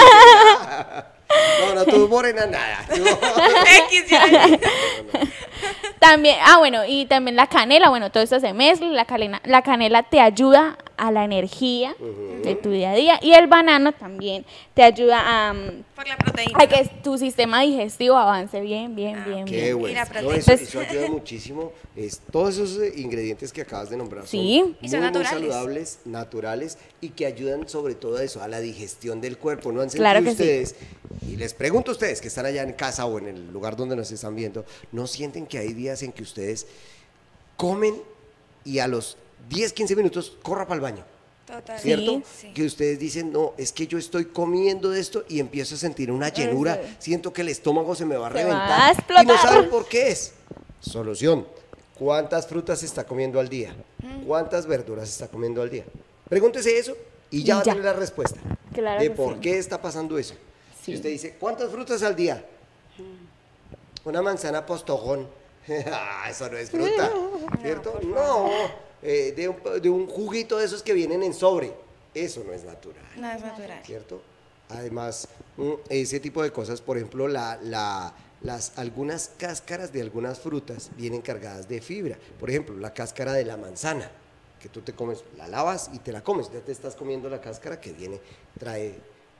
No, tú morena nada. Tú- X, ya. También, bueno, y también la canela, bueno, todo esto se mezcla, la canela te ayuda a la energía de tu día a día y el banano también te ayuda a, Por la proteína. a que tu sistema digestivo avance bien. Qué bien. bueno. la No, proteína. eso ayuda muchísimo. Todos esos ingredientes que acabas de nombrar Sí. son Y son muy naturales. saludables, naturales y que ayudan sobre todo a eso, a la digestión del cuerpo. ¿No han sentido Claro que sí. ustedes? Y les pregunto a ustedes que están allá en casa o en el lugar donde nos están viendo, ¿no sienten que hay días en que ustedes comen y a los 10, 15 minutos corra para el baño? Total. ¿Cierto? Sí. Que ustedes dicen, no, es que yo estoy comiendo de esto y empiezo a sentir una llenura, siento que el estómago se me va a Se va reventar a explotar. y no saben por qué es. Solución, ¿cuántas frutas está comiendo al día? ¿Cuántas verduras está comiendo al día? Pregúntese eso y ya va a tener la respuesta Claro de que por sí. qué está pasando eso. Si Sí. usted dice, ¿cuántas frutas al día? Una manzana postojón. Eso no es fruta, ¿cierto? No, de un juguito de esos que vienen en sobre. Eso no es natural, No es natural. ¿cierto? Además, ese tipo de cosas, por ejemplo, la algunas cáscaras de algunas frutas vienen cargadas de fibra. Por ejemplo, la cáscara de la manzana, que tú te comes, la lavas y te la comes. Ya te estás comiendo la cáscara que trae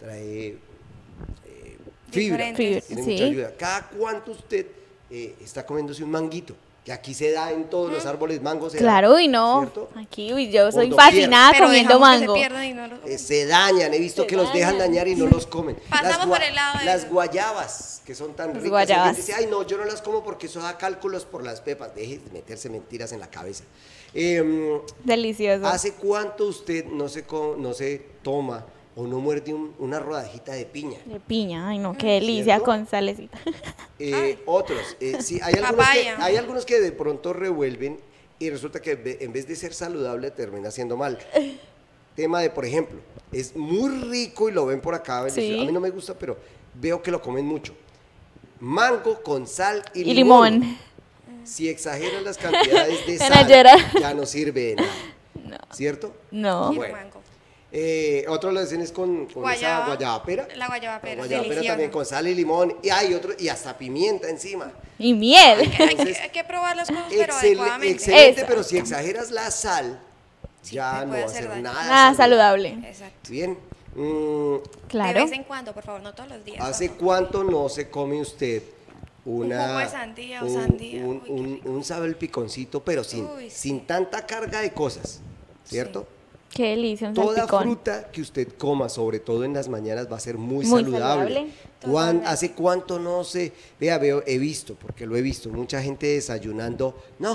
fibra. Tiene mucha ayuda. ¿Cada cuánto usted está comiéndose un manguito? Que aquí se da en todos los árboles mangos. Claro, y no. ¿Cierto? Aquí, yo soy fascinada comiendo mango. Se dañan, he visto que los dejan dañar y no los comen. Pasamos por el lado de las guayabas, que son tan ricas. Guayabas. Dice, ay, no, yo no las como porque eso da cálculos por las pepas. Deje de meterse mentiras en la cabeza. Delicioso. ¿Hace cuánto usted no se toma o no muerde una rodajita de piña? De piña, ay no, qué delicia, ¿cierto? Con salecita. Otros, sí, hay algunos que de pronto revuelven y resulta que en vez de ser saludable termina siendo mal. Tema de, por ejemplo, es muy rico y lo ven por acá, ¿sí? A mí no me gusta, pero veo que lo comen mucho. Mango con sal y limón. Si exageran las cantidades de sal, ya no sirve de nada. No. ¿Cierto? No. Bueno. Otro lo dicen es con esa guayabapera. La guayabapera. La guayabapera también con sal y limón. Y hay otro, y hasta pimienta encima. Y miel. Entonces, hay que probar las cosas, pero adecuadamente. Excelente, pero si exageras la sal, ya no va a ser nada saludable. Exacto. Bien. Claro. De vez en cuando, por favor, no todos los días. ¿Hace cuánto no se come usted un jugo de sandía o sandía? Un sabe el piconcito, pero sin tanta carga de cosas, ¿cierto? Sí. Qué delicia, un Toda salpicón. fruta que usted coma, sobre todo en las mañanas, va a ser muy saludable. ¿Hace cuánto no se...? He visto, porque lo he visto, mucha gente desayunando,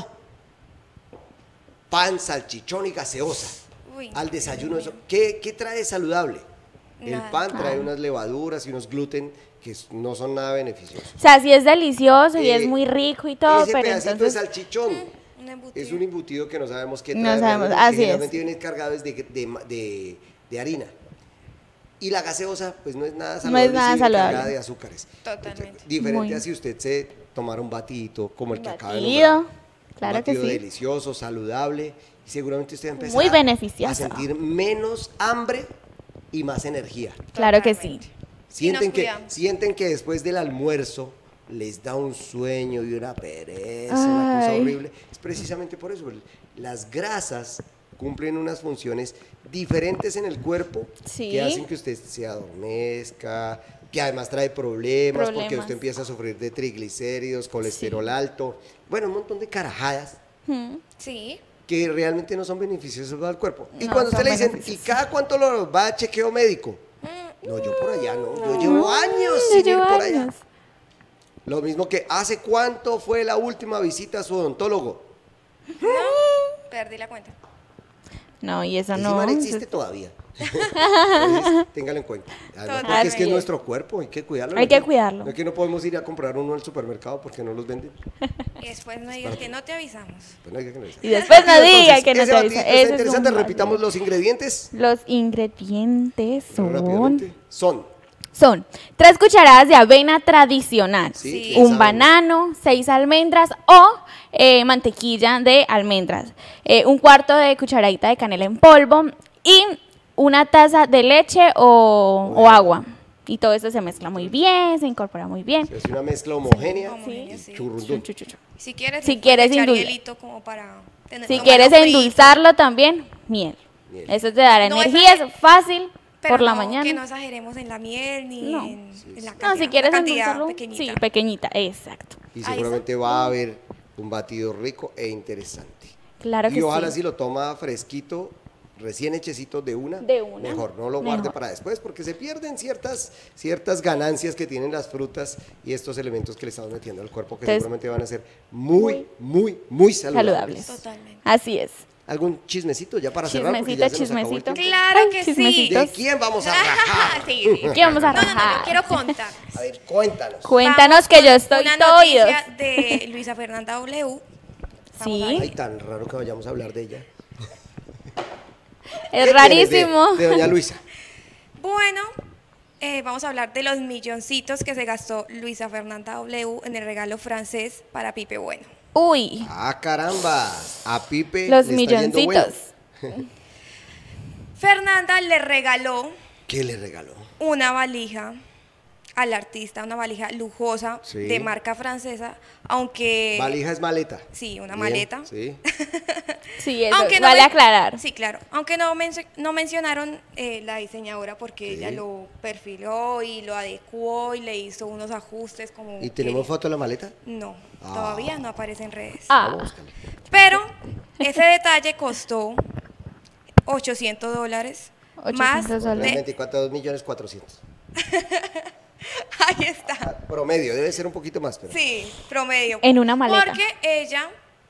pan, salchichón y gaseosa. Al desayuno, eso. ¿Qué trae saludable? El pan trae unas levaduras y unos gluten que no son nada beneficiosos. O sea, sí es delicioso y es muy rico y todo, ese pero pedacito entonces... de salchichón es un embutido que no sabemos qué trae. No sabemos, así generalmente viene cargado de harina. Y la gaseosa, pues no es nada saludable, cargada de azúcares. Totalmente. Diferente a si usted se tomara un batidito como el que acaba de nombrar. Claro un batido que sí. delicioso, saludable, y seguramente usted va a empezar muy beneficioso. a sentir menos hambre y más energía. Claro que sí. Sienten que después del almuerzo les da un sueño y una pereza, una cosa horrible. Es precisamente por eso. Las grasas cumplen unas funciones diferentes en el cuerpo que hacen que usted se adormezca, que además trae problemas porque usted empieza a sufrir de triglicéridos, colesterol alto, bueno, un montón de carajadas que realmente no son beneficiosas al cuerpo. Y cuando usted le dicen, ¿y cada cuánto lo va a chequeo médico? No, yo por allá no, yo llevo años sin ir por allá. Lo mismo que, ¿hace cuánto fue la última visita a su odontólogo? No, perdí la cuenta. No, y eso no existe todavía. Téngalo en cuenta. Además, porque es que es nuestro cuerpo, hay que cuidarlo. Hay que cuidarlo. No es que no podemos ir a comprar uno al supermercado porque no los venden. Y después no digas que no te avisamos. Y después no digas que no te avisamos. Es interesante, repitamos los ingredientes. Los ingredientes son 3 cucharadas de avena tradicional, un banano, 6 almendras o mantequilla de almendras, un cuarto de cucharadita de canela en polvo y una taza de leche o agua. Y todo eso se mezcla muy bien, se incorpora muy bien. Es una mezcla homogénea. Churrundún. Si quieres endulzarlo también, miel. Eso te dará energía, es fácil. Pero por la mañana. Que no exageremos en la miel ni en la cantidad. No, si quieres endulzarlo, pequeñita, exacto. Y seguramente va a haber un batido rico e interesante. Claro que sí. Y ojalá si lo toma fresquito, recién hechecito de una, mejor, no lo guarde para después, porque se pierden ciertas ganancias que tienen las frutas y estos elementos que le estamos metiendo al cuerpo, que seguramente van a ser muy saludables. Totalmente. Así es. ¿Algún chismecito ya para cerrar? Chismecito. Claro que sí. ¿De quién vamos a rajar? ¿Quién vamos a rajar? No, yo quiero contar. A ver, cuéntanos. Cuéntanos que yo estoy todo oídos. Una noticia de Luisa Fernanda W. Ay, tan raro que vayamos a hablar de ella. Es rarísimo. De doña Luisa. Bueno, vamos a hablar de los milloncitos que se gastó Luisa Fernanda W en el regalo francés para Pipe Bueno. Uy. Ah, caramba. A Pipe los milloncitos. Bueno. Fernanda le regaló. ¿Qué le regaló? Una valija al artista una valija lujosa de marca francesa, aunque... Valija es maleta. Sí, una Bien, maleta. Sí, sí, eso vale aclarar. Sí, claro, aunque no mencionaron la diseñadora porque ella lo perfiló y lo adecuó y le hizo unos ajustes como... ¿Y tenemos foto de la maleta? No, todavía no aparece en redes. Pero ese detalle costó $800 más de 24.400.000. Ahí está. Promedio, debe ser un poquito más. Pero... Sí, promedio. En una maleta. Porque ella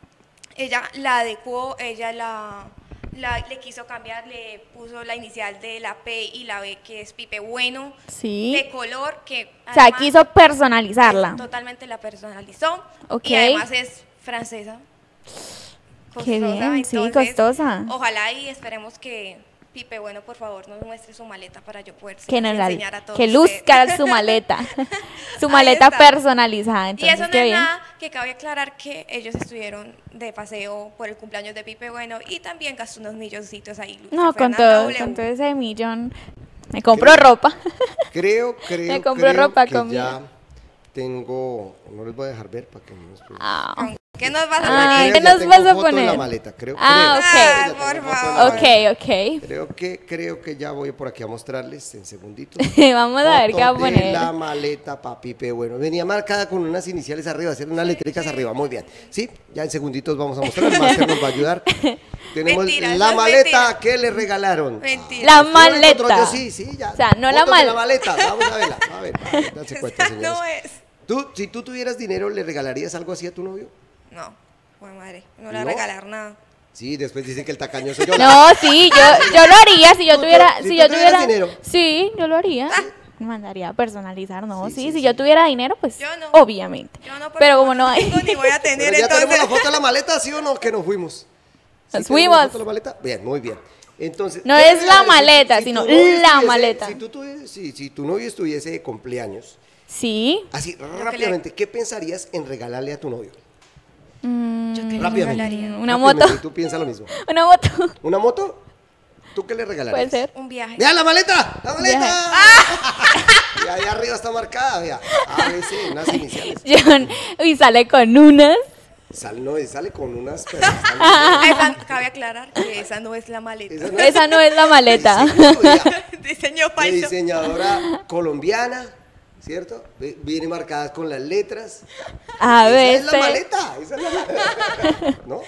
la adecuó, ella le quiso cambiar, le puso la inicial de la P y la B, que es Pipe Bueno, de color, que o sea, quiso personalizarla. Totalmente la personalizó. Okay. Y además es francesa. Costosa, qué bien, entonces, sí, costosa. Ojalá y esperemos que Pipe Bueno, por favor, nos muestre su maleta para yo poder enseñar a todos. Que luzca su maleta, su maleta personalizada. Entonces, y eso no es nada, que cabe aclarar que ellos estuvieron de paseo por el cumpleaños de Pipe Bueno y también gastó unos milloncitos ahí. No, con todo ese millón me compro ropa. Creo me compro ropa que ya tengo, no les voy a dejar ver para que no nos... ¿Qué nos vas a poner? ¿Qué nos vas a poner? La maleta, creo. Por favor. Ok. Creo que ya voy por aquí a mostrarles en segunditos. Vamos a ver qué va a poner. La maleta para Pipe Bueno. Venía marcada con unas iniciales arriba, hacer unas letricas arriba. Muy bien. Sí, ya en segunditos vamos a mostrar. El máster nos va a ayudar. Tenemos la maleta que le regalaron. La maleta. Sí, ya. O sea, no la maleta. Vamos a verla. A ver, date cuenta, señores. No es. Si tú tuvieras dinero, ¿le regalarías algo así a tu novio? No, buena madre, no le voy a regalar nada. Sí, después dicen que el tacaño soy yo. No, sí, yo lo haría si yo tuviera dinero. Sí, yo lo haría. Me mandaría a personalizar, ¿no? Sí, si yo tuviera dinero, pues yo no. Obviamente. Yo no, pero como no hay. Ni voy a tener, pero ya tenemos la foto de la maleta, ¿sí o no? Que nos fuimos. Nos fuimos. ¿La foto de la maleta? Bien, muy bien. Entonces, no es la maleta, sino la maleta. Si tu novio estuviese de cumpleaños. Sí. Así, rápidamente, ¿qué pensarías en regalarle a tu novio? Yo que rápidamente. Una moto. Tú piensas lo mismo. Una moto. ¿Una moto? ¿Tú qué le regalarías? Puede ser. Un viaje. ¡Vean la maleta! ¡La maleta! Y ahí arriba está marcada, vea. ABC, unas iniciales. Y sale con unas. Sale con unas... Cabe aclarar que esa no es la maleta. Esa no es la maleta. Diseño falso. Diseñadora colombiana, ¿cierto? Viene marcadas con las letras. A ver. Esa es la maleta. ¿No?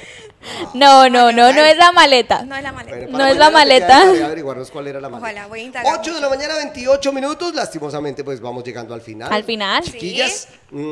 No es la maleta. No es la maleta. Bueno, no es la maleta. Averiguarnos cuál era la maleta. Ojalá, voy a indagar. 8 de la mañana, 28 minutos. Lastimosamente, pues vamos llegando al final. Al final. Chiquillas,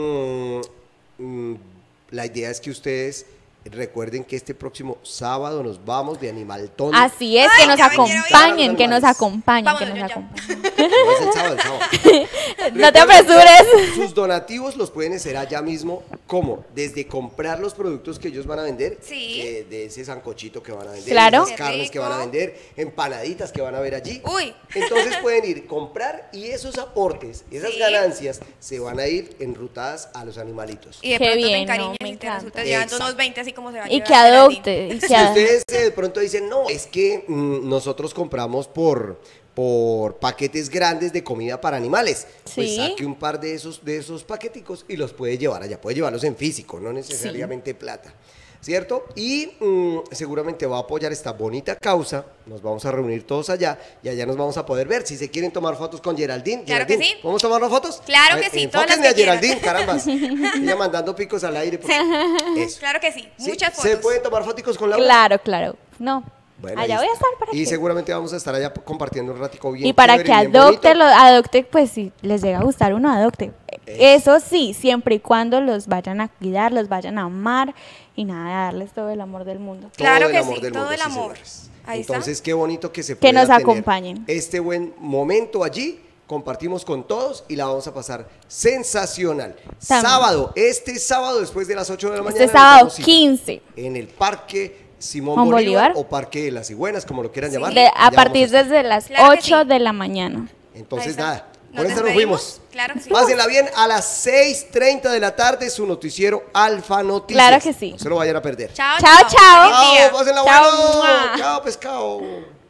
la idea es que ustedes recuerden que este próximo sábado nos vamos de Animaltón. Así es, que nos acompañen, que nos acompañen, Vámonos, que nos acompañen. No, es el sábado. No te apresures. Sus donativos los pueden hacer allá mismo, ¿cómo? Desde comprar los productos que ellos van a vender, de ese sancochito que van a vender, claro, esas carnes que van a vender, empanaditas que van a ver allí. Uy. Entonces pueden ir, comprar y esos aportes, esas ganancias se van a ir enrutadas a los animalitos. Y de qué pronto bien, te encariñas me y te encanta. resulta llevando unos 20 así como se va a Y llevar que adopte. Si ustedes de pronto dicen, no, es que nosotros compramos por paquetes grandes de comida para animales, pues saque un par de esos paqueticos y los puede llevar allá, puede llevarlos en físico, no necesariamente plata, ¿cierto? Y seguramente va a apoyar esta bonita causa, nos vamos a reunir todos allá y allá nos vamos a poder ver. Si se quieren tomar fotos con Geraldine, claro que sí. ¿Podemos tomarnos fotos? Claro que sí, todas las enfóquenme que a Geraldine, carambas, ella mandando picos al aire. Eso. Claro que sí, muchas fotos. ¿Se pueden tomar fotos con Laura? Claro, no. Bueno, allá voy a estar para y seguramente vamos a estar allá compartiendo un ratico bien. Y para que adopte, pues si les llega a gustar uno, adopte. Eso sí, siempre y cuando los vayan a cuidar, los vayan a amar y nada, darles todo el amor del mundo. Claro que sí, todo el amor. Entonces, qué bonito que se pueda nos acompañen. Este buen momento allí, compartimos con todos y la vamos a pasar sensacional. Sábado, este sábado después de las 8 de la mañana. Este sábado 15. En el Parque Simón Bolívar o Parque de las Cigüenas, como lo quieran llamar. A partir desde las 8 de la mañana. Entonces, nada, con esto nos fuimos. Claro que sí. Pásenla bien, a las 6:30 de la tarde, su noticiero Alfa Noticias. Claro que sí. No se lo vayan a perder. Chao. Pásenla bueno. Chao, pescado.